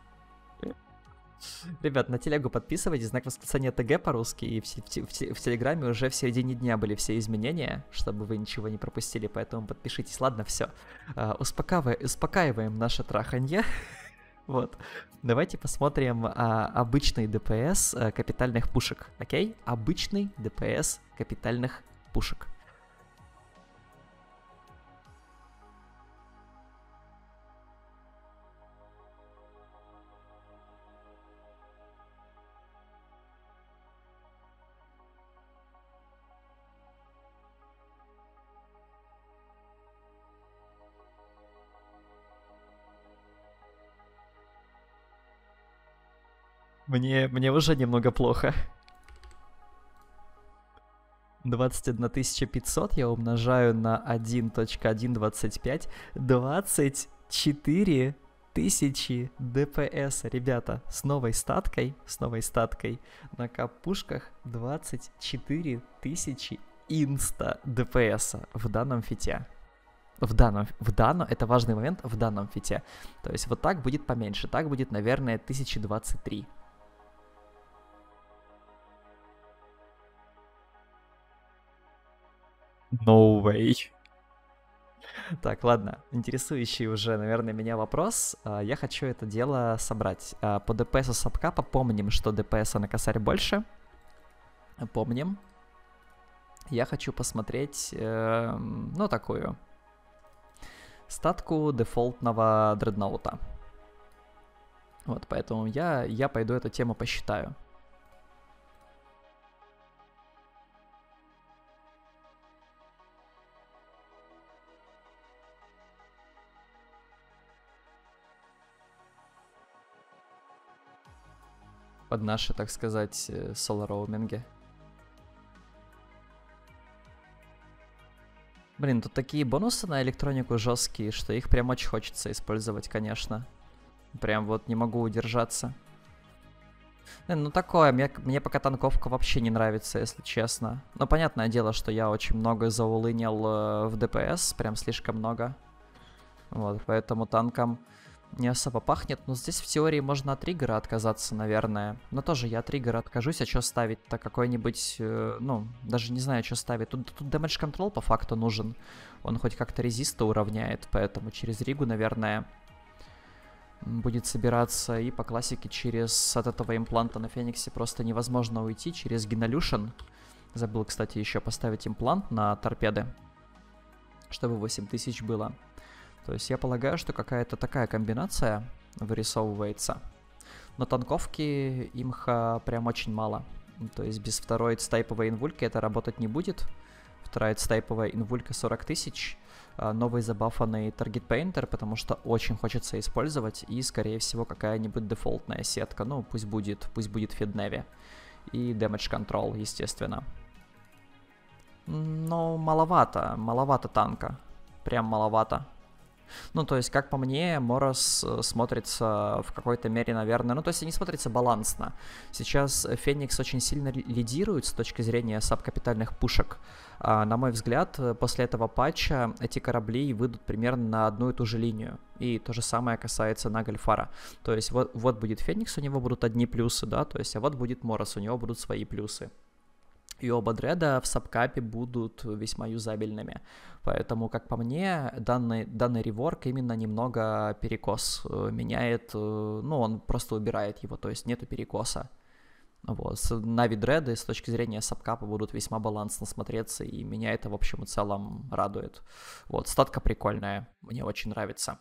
Ребят, на телегу подписывайтесь, знак восклицания ТГ по-русски, и в, в, в, в Телеграме уже в середине дня были все изменения, чтобы вы ничего не пропустили, поэтому подпишитесь. Ладно, все. Uh, успокаиваем, успокаиваем наше траханье. Вот. Давайте посмотрим uh, обычный ДПС uh, капитальных пушек, окей? Обычный ДПС капитальных пушек. Мне, мне уже немного плохо. двадцать одна тысяча пятьсот я умножаю на один точка один двадцать пять. двадцать четыре тысячи ДПС. Ребята, с новой статкой, с новой статкой на капушках двадцать четыре тысячи инста ДПС в данном фите. В данном, в данном, это важный момент, в данном фите. То есть вот так будет поменьше. Так будет, наверное, тысяча двадцать три. No way. Так, ладно. Интересующий уже, наверное, меня вопрос. Я хочу это дело собрать. По ДПСу сабкапа помним, что ДПСа на косарь больше. Помним. Я хочу посмотреть, э, ну, такую статку дефолтного дредноута. Вот, поэтому я, я пойду эту тему посчитаю. Под наши, так сказать, соло-роуминги. Блин, тут такие бонусы на электронику жесткие, что их прям очень хочется использовать, конечно. Прям вот не могу удержаться. Ну такое, мне, мне пока танковка вообще не нравится, если честно. Но понятное дело, что я очень много заулынил э, в ДПС, прям слишком много. Вот, поэтому танкам не особо пахнет. Но здесь в теории можно от триггера отказаться, наверное. Но тоже я от триггера откажусь, а что ставить-то? Какой-нибудь, э, ну, даже не знаю, что ставить. Тут, тут damage control по факту нужен. Он хоть как-то резиста уравняет, поэтому через Ригу, наверное, будет собираться. И по классике через от этого импланта на Фениксе просто невозможно уйти. Через Генолюшен. Забыл, кстати, еще поставить имплант на торпеды, чтобы восемь тысяч было. То есть я полагаю, что какая-то такая комбинация вырисовывается. Но танковки имха прям очень мало. То есть без второй стайповой инвульки это работать не будет. Вторая стайповая инвулька сорок тысяч. Новый забафанный Target Painter, потому что очень хочется использовать. И, скорее всего, какая-нибудь дефолтная сетка. Ну, пусть будет, пусть будет Фидневи. И Damage Control, естественно. Но маловато, маловато танка. Прям маловато. Ну, то есть, как по мне, Морос смотрится в какой-то мере, наверное, ну, то есть, они смотрятся балансно. Сейчас Феникс очень сильно лидирует с точки зрения сабкапитальных пушек. А, на мой взгляд, после этого патча эти корабли выйдут примерно на одну и ту же линию. И то же самое касается Нагльфара. То есть, вот, вот будет Феникс, у него будут одни плюсы, да, то есть, а вот будет Морос, у него будут свои плюсы. И оба дреда в сабкапе будут весьма юзабельными. Поэтому, как по мне, данный, данный реворк именно немного перекос меняет. Ну, он просто убирает его, то есть нету перекоса. Вот. Нави дреды с точки зрения сабкапа будут весьма балансно смотреться, и меня это в общем и целом радует. Вот, статка прикольная, мне очень нравится.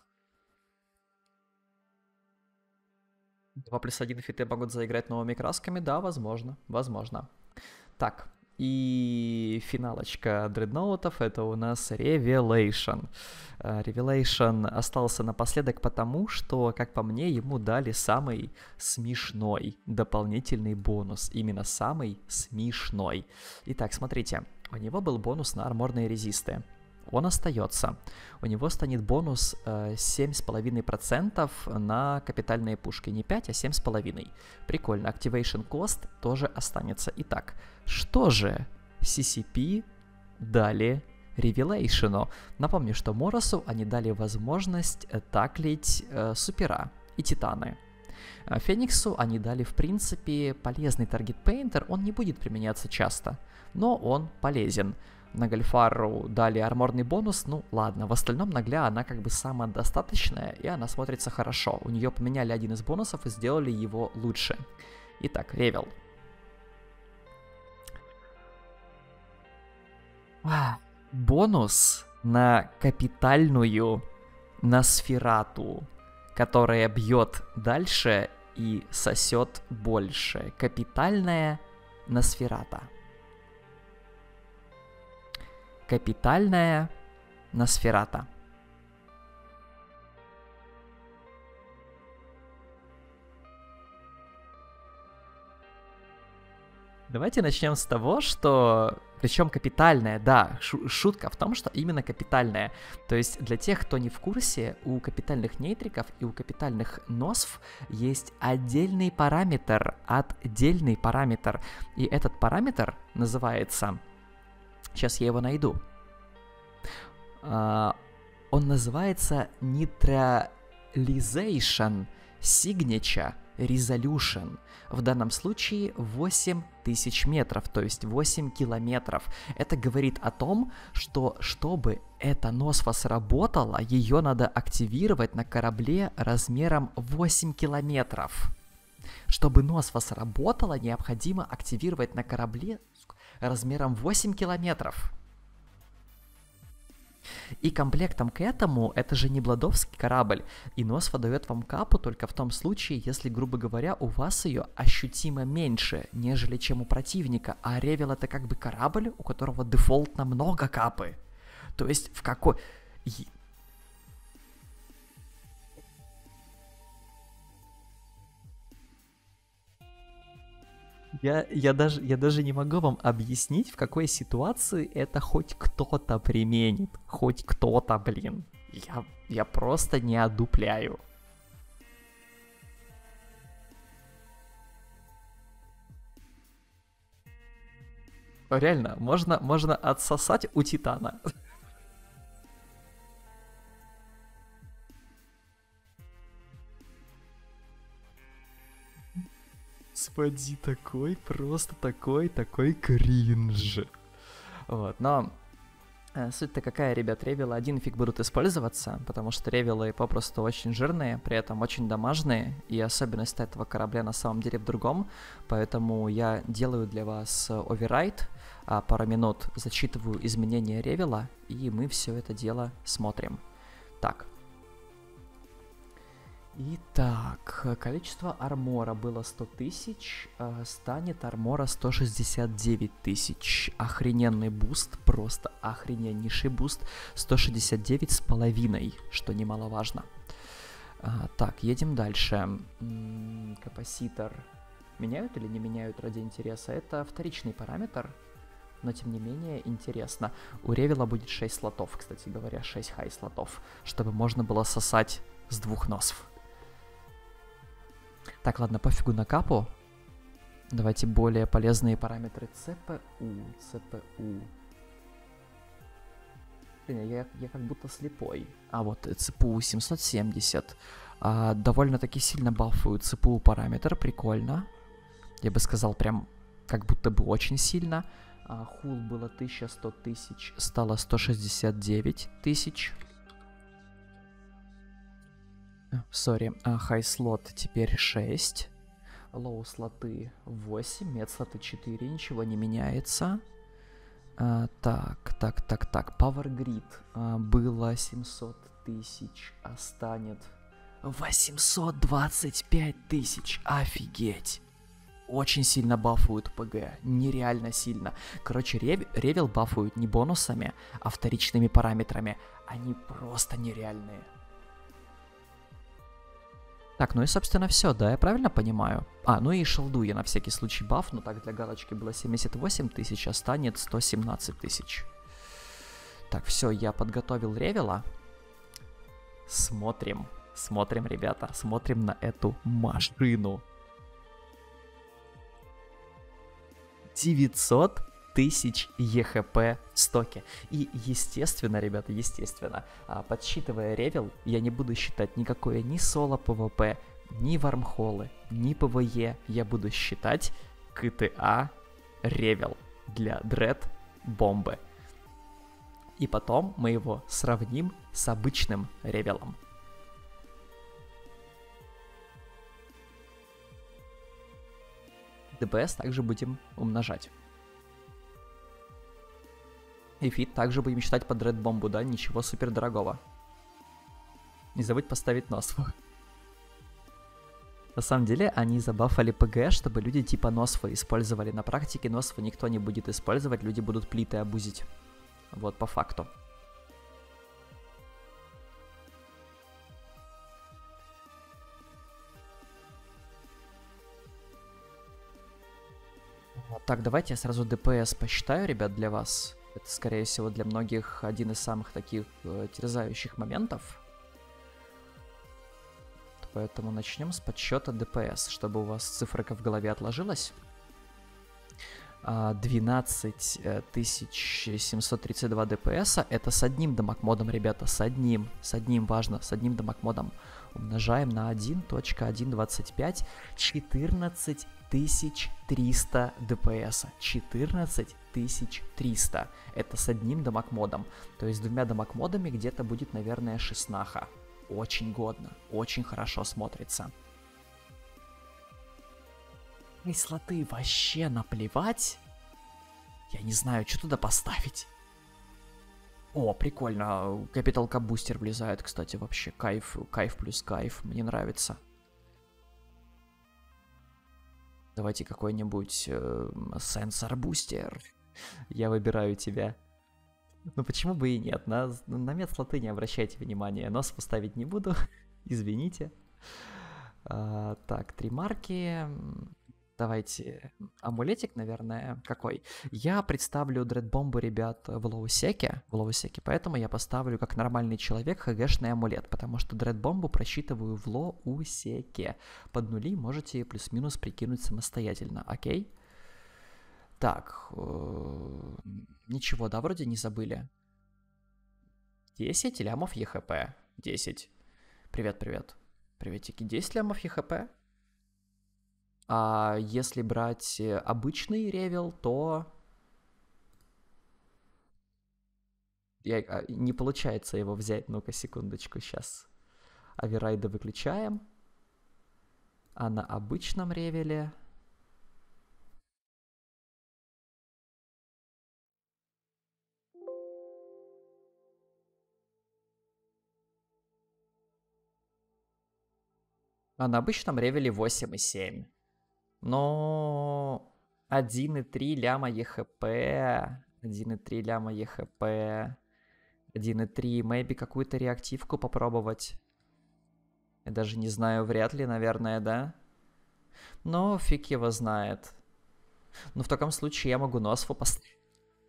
два плюс один фиты могут заиграть новыми красками? Да, возможно, возможно. Так, и финалочка дредноутов — это у нас Revelation. Revelation остался напоследок потому, что, как по мне, ему дали самый смешной дополнительный бонус. Именно самый смешной. Итак, смотрите, у него был бонус на арморные резисты. Он остается. У него станет бонус э, семь с половиной процентов на капитальные пушки. Не пять, а семь с половиной процентов. Прикольно. Activation Cost тоже останется. Итак, что же си си пи дали Revelation'у? Напомню, что Моросу они дали возможность таклить э, супера и титаны. Фениксу они дали, в принципе, полезный таргет пейнтер. Он не будет применяться часто, но он полезен. Нагльфару дали арморный бонус, ну ладно, в остальном Нагля она как бы самодостаточная, и она смотрится хорошо. У нее поменяли один из бонусов и сделали его лучше. Итак, Ревел. Бонус на капитальную Носферату, которая бьет дальше и сосет больше. Капитальная Носферата. Капитальная Носферата. Давайте начнем с того, что... Причем капитальная, да, шу- шутка в том, что именно капитальная. То есть для тех, кто не в курсе, у капитальных нейтриков и у капитальных носф есть отдельный параметр, отдельный параметр. И этот параметр называется... Сейчас я его найду. Uh, он называется Neutralization Signature Resolution. В данном случае восемь тысяч метров, то есть восемь километров. Это говорит о том, что чтобы эта носфа сработала, ее надо активировать на корабле размером восемь километров. Чтобы носфа сработала, необходимо активировать на корабле размером восемь километров. И комплектом к этому, это же не бладовский корабль, и носфа дает вам капу только в том случае, если, грубо говоря, у вас ее ощутимо меньше, нежели чем у противника, а Ревел это как бы корабль, у которого дефолтно много капы. То есть в какой... Я, я, даже, я даже не могу вам объяснить, в какой ситуации это хоть кто-то применит. Хоть кто-то, блин. Я, я просто не одупляю. Реально, можно, можно отсосать у Титана. Господи, такой, просто такой, такой кринж. Вот, но э, суть-то какая, ребят, ревелы один фиг будут использоваться, потому что ревелы попросту очень жирные, при этом очень дамажные, и особенность этого корабля на самом деле в другом, поэтому я делаю для вас оверрайт, а пару минут зачитываю изменения ревела, и мы все это дело смотрим. Так. Итак, количество армора было сто тысяч, э, станет армора сто шестьдесят девять тысяч. Охрененный буст, просто охрененнейший буст, сто шестьдесят девять с половиной, что немаловажно. А, так, едем дальше. М-м, капаситор меняют или не меняют ради интереса? Это вторичный параметр. но тем не менее интересно. У Ревела будет шесть слотов, кстати говоря, шесть хай слотов, чтобы можно было сосать с двух носов. Так, ладно, пофигу на капу. Давайте более полезные параметры. ЦПУ, ЦПУ. Блин, я, я как будто слепой. А вот ЦПУ семьсот семьдесят. А, довольно-таки сильно бафуют ЦПУ параметр, прикольно. Я бы сказал, прям как будто бы очень сильно. А, хул было тысяча сто тысяч, стало сто шестьдесят девять тысяч. Сори, хай слот теперь шесть. Лоу слоты восемь, мед слоты четыре, ничего не меняется. А, так, так, так, так. Power Grid а, было семьсот тысяч, а станет восемьсот двадцать пять тысяч. Офигеть. Очень сильно бафуют ПГ, нереально сильно. Короче, рев, ревел бафуют не бонусами, а вторичными параметрами. Они просто нереальные. Так, ну и, собственно, все, да, я правильно понимаю? А, ну и шелду я на всякий случай баф, но так для галочки было семьдесят восемь тысяч, а станет сто семнадцать тысяч. Так, все, я подготовил ревела. Смотрим, смотрим, ребята, смотрим на эту машину. девятьсот тысяч ЕХП в стоке. И, естественно, ребята, естественно, подсчитывая ревел, я не буду считать никакое ни соло ПВП, ни вармхолы, ни ПВЕ. Я буду считать КТА ревел для дред бомбы. И потом мы его сравним с обычным ревелом. ДПС также будем умножать. И фит также будем считать под Red Bomb, да, ничего супер дорогого. Не забудь поставить Носфу. На самом деле, они забафали ПГ, чтобы люди типа Носфа использовали. На практике Носфа никто не будет использовать, люди будут плиты абузить. Вот, по факту. Так, давайте я сразу ДПС посчитаю, ребят, для вас. Это, скорее всего, для многих один из самых таких э, терзающих моментов. Поэтому начнем с подсчета ДПС, чтобы у вас циферка в голове отложилась. двенадцать тысяч семьсот тридцать два ДПС. Это с одним дамаг-модом, ребята, с одним, с одним, важно, с одним дамаг-модом. Умножаем на один точка сто двадцать пять. четырнадцать тысяч триста ДПС. четырнадцать тысяч триста. Это с одним дамаг-модом. То есть с двумя дамаг-модами где-то будет, наверное, шестнаха. Очень годно, очень хорошо смотрится. И слоты вообще наплевать. Я не знаю, что туда поставить. О, прикольно. Capital Cup бустер влезает, кстати, вообще. Кайф, кайф плюс кайф. Мне нравится. Давайте какой-нибудь э, сенсор бустер. Я выбираю тебя. Ну почему бы и нет? На, на медслоты не обращайте внимания. Нос поставить не буду. Извините. А, так, три марки. Давайте амулетик, наверное. Какой? Я представлю дредбомбу, ребят, в лоусеке. В лоусеке. Поэтому я поставлю как нормальный человек хгшный амулет. Потому что дредбомбу просчитываю в лоусеке. Под нули можете плюс-минус прикинуть самостоятельно. Окей? Так. Э- ничего, да, вроде не забыли. десять лямов ЕХП. десять. Привет, привет. Приветики. десять лямов ЕХП. А если брать обычный ревел, то Я, не получается его взять. Ну-ка, секундочку, сейчас. Оверрайда выключаем. А на обычном ревеле... А на обычном ревеле восемь и семь. Но один и три ляма ЕХП. один и три ляма ЕХП. один и три. Maybe какую-то реактивку попробовать. Я даже не знаю, вряд ли, наверное, да? Но фиг его знает. Ну, в таком случае я могу Носфу поставить.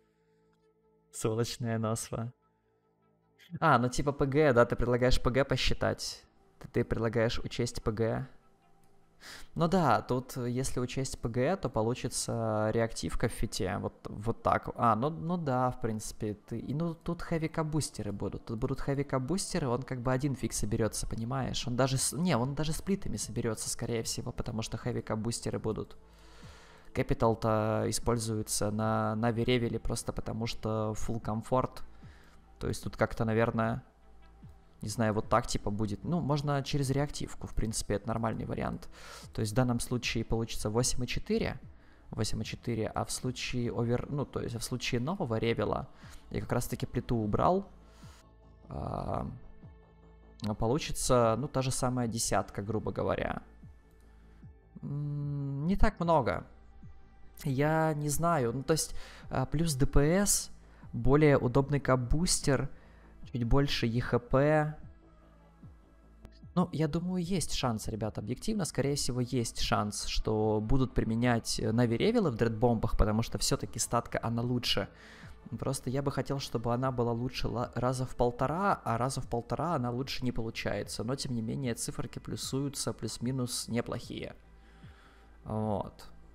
Сволочная носва. А, ну типа ПГ, да, ты предлагаешь ПГ посчитать. Ты, ты предлагаешь учесть ПГ. Ну да, тут если учесть ПГ, то получится реактивка в фите. Вот, вот так. А, ну, ну да, в принципе. Ты... И ну тут хэви-кап-бустеры будут. Тут будут хэви-кап-бустеры, он как бы один фиг соберется, понимаешь? Он даже... с- Не, он даже сплитами соберется, скорее всего, потому что хэви-кап-бустеры будут. Capital-то используется на Нави Ревеле просто потому что full комфорт. То есть тут как-то, наверное, не знаю, вот так типа будет. Ну, можно через реактивку, в принципе, это нормальный вариант. То есть в данном случае получится восемь и четыре. восемь и четыре, а в случае овер... Ну, то есть в случае нового ревела я как раз-таки плиту убрал. а, Получится, ну, та же самая десятка, грубо говоря. М, Не так много. Я не знаю. Ну, то есть а, плюс ДПС, более удобный кап-бустер, чуть больше ЕХП. Ну, я думаю, есть шанс, ребята, объективно, скорее всего, есть шанс, что будут применять Нави Ревелы в дредбомбах, потому что все-таки статка, она лучше. Просто я бы хотел, чтобы она была лучше ла- раза в полтора, а раза в полтора она лучше не получается. Но, тем не менее, циферки плюсуются, плюс-минус неплохие. Вот.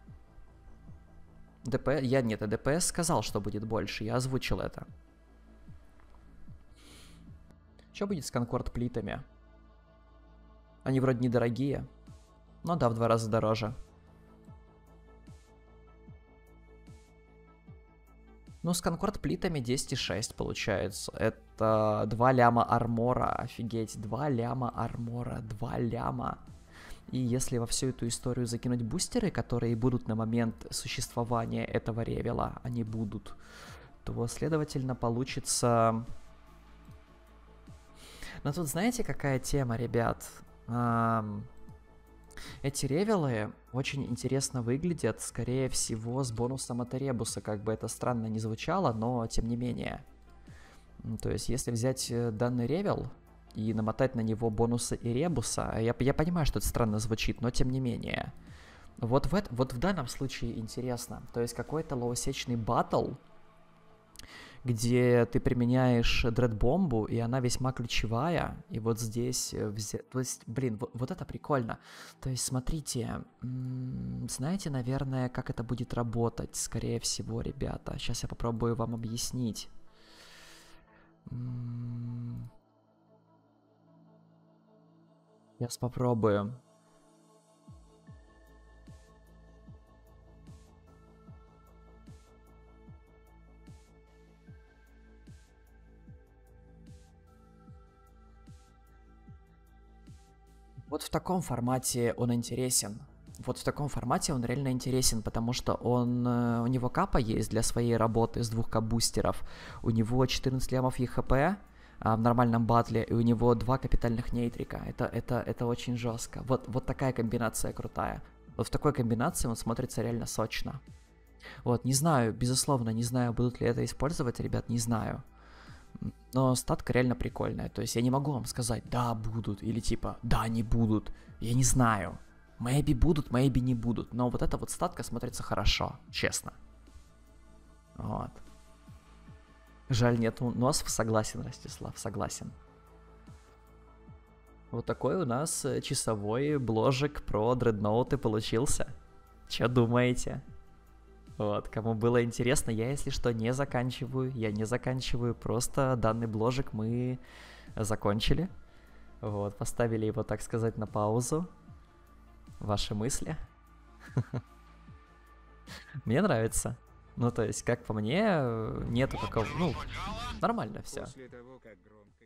ДП... Я нет, ДПС сказал, что будет больше, я озвучил это. Что будет с конкорд плитами? Они вроде недорогие. Ну да, в два раза дороже. Ну, с конкорд плитами десять и шесть получается. Это два ляма армора, офигеть, два ляма армора, два ляма. И если во всю эту историю закинуть бустеры, которые будут на момент существования этого ревела, они будут, то, следовательно, получится... Но тут знаете, какая тема, ребят? Ам, Эти ревелы очень интересно выглядят, скорее всего, с бонусом от ребуса, как бы это странно не звучало, но тем не менее. М, То есть, если взять э, данный ревел и намотать на него бонусы и ребуса, я, я понимаю, что это странно звучит, но тем не менее. Вот в, эт- вот в данном случае интересно. То есть, какой-то лоусечный баттл, где ты применяешь дредбомбу, и она весьма ключевая, и вот здесь э, взя- то есть, блин, вот, вот это прикольно. То есть, смотрите, м, знаете, наверное, как это будет работать, скорее всего, ребята. Сейчас я попробую вам объяснить. М, Сейчас попробую. Вот в таком формате он интересен. Вот в таком формате он реально интересен, потому что он, э, у него капа есть для своей работы с двух кап-бустеров. У него четырнадцать лямов ЕХП а, в нормальном батле, и у него два капитальных нейтрика. Это, это, это очень жестко. Вот, вот такая комбинация крутая. Вот в такой комбинации он смотрится реально сочно. Вот, не знаю, безусловно, не знаю, будут ли это использовать, ребят, не знаю. М, Но статка реально прикольная. То есть я не могу вам сказать, да, будут, или типа, да, не будут. Я не знаю. Maybe будут, maybe не будут. Но вот эта вот статка смотрится хорошо, честно. Вот. Жаль, нету носов, согласен, Ростислав, согласен. Вот такой у нас э, часовой бложик про дредноуты получился. Чё думаете? Вот, кому было интересно, я, если что, не заканчиваю, я не заканчиваю, просто данный бложик мы закончили. Вот, поставили его, так сказать, на паузу. Ваши мысли? Мне нравится. Ну, то есть, как по мне, э, нету какого... Ну, нормально все. После того, как громко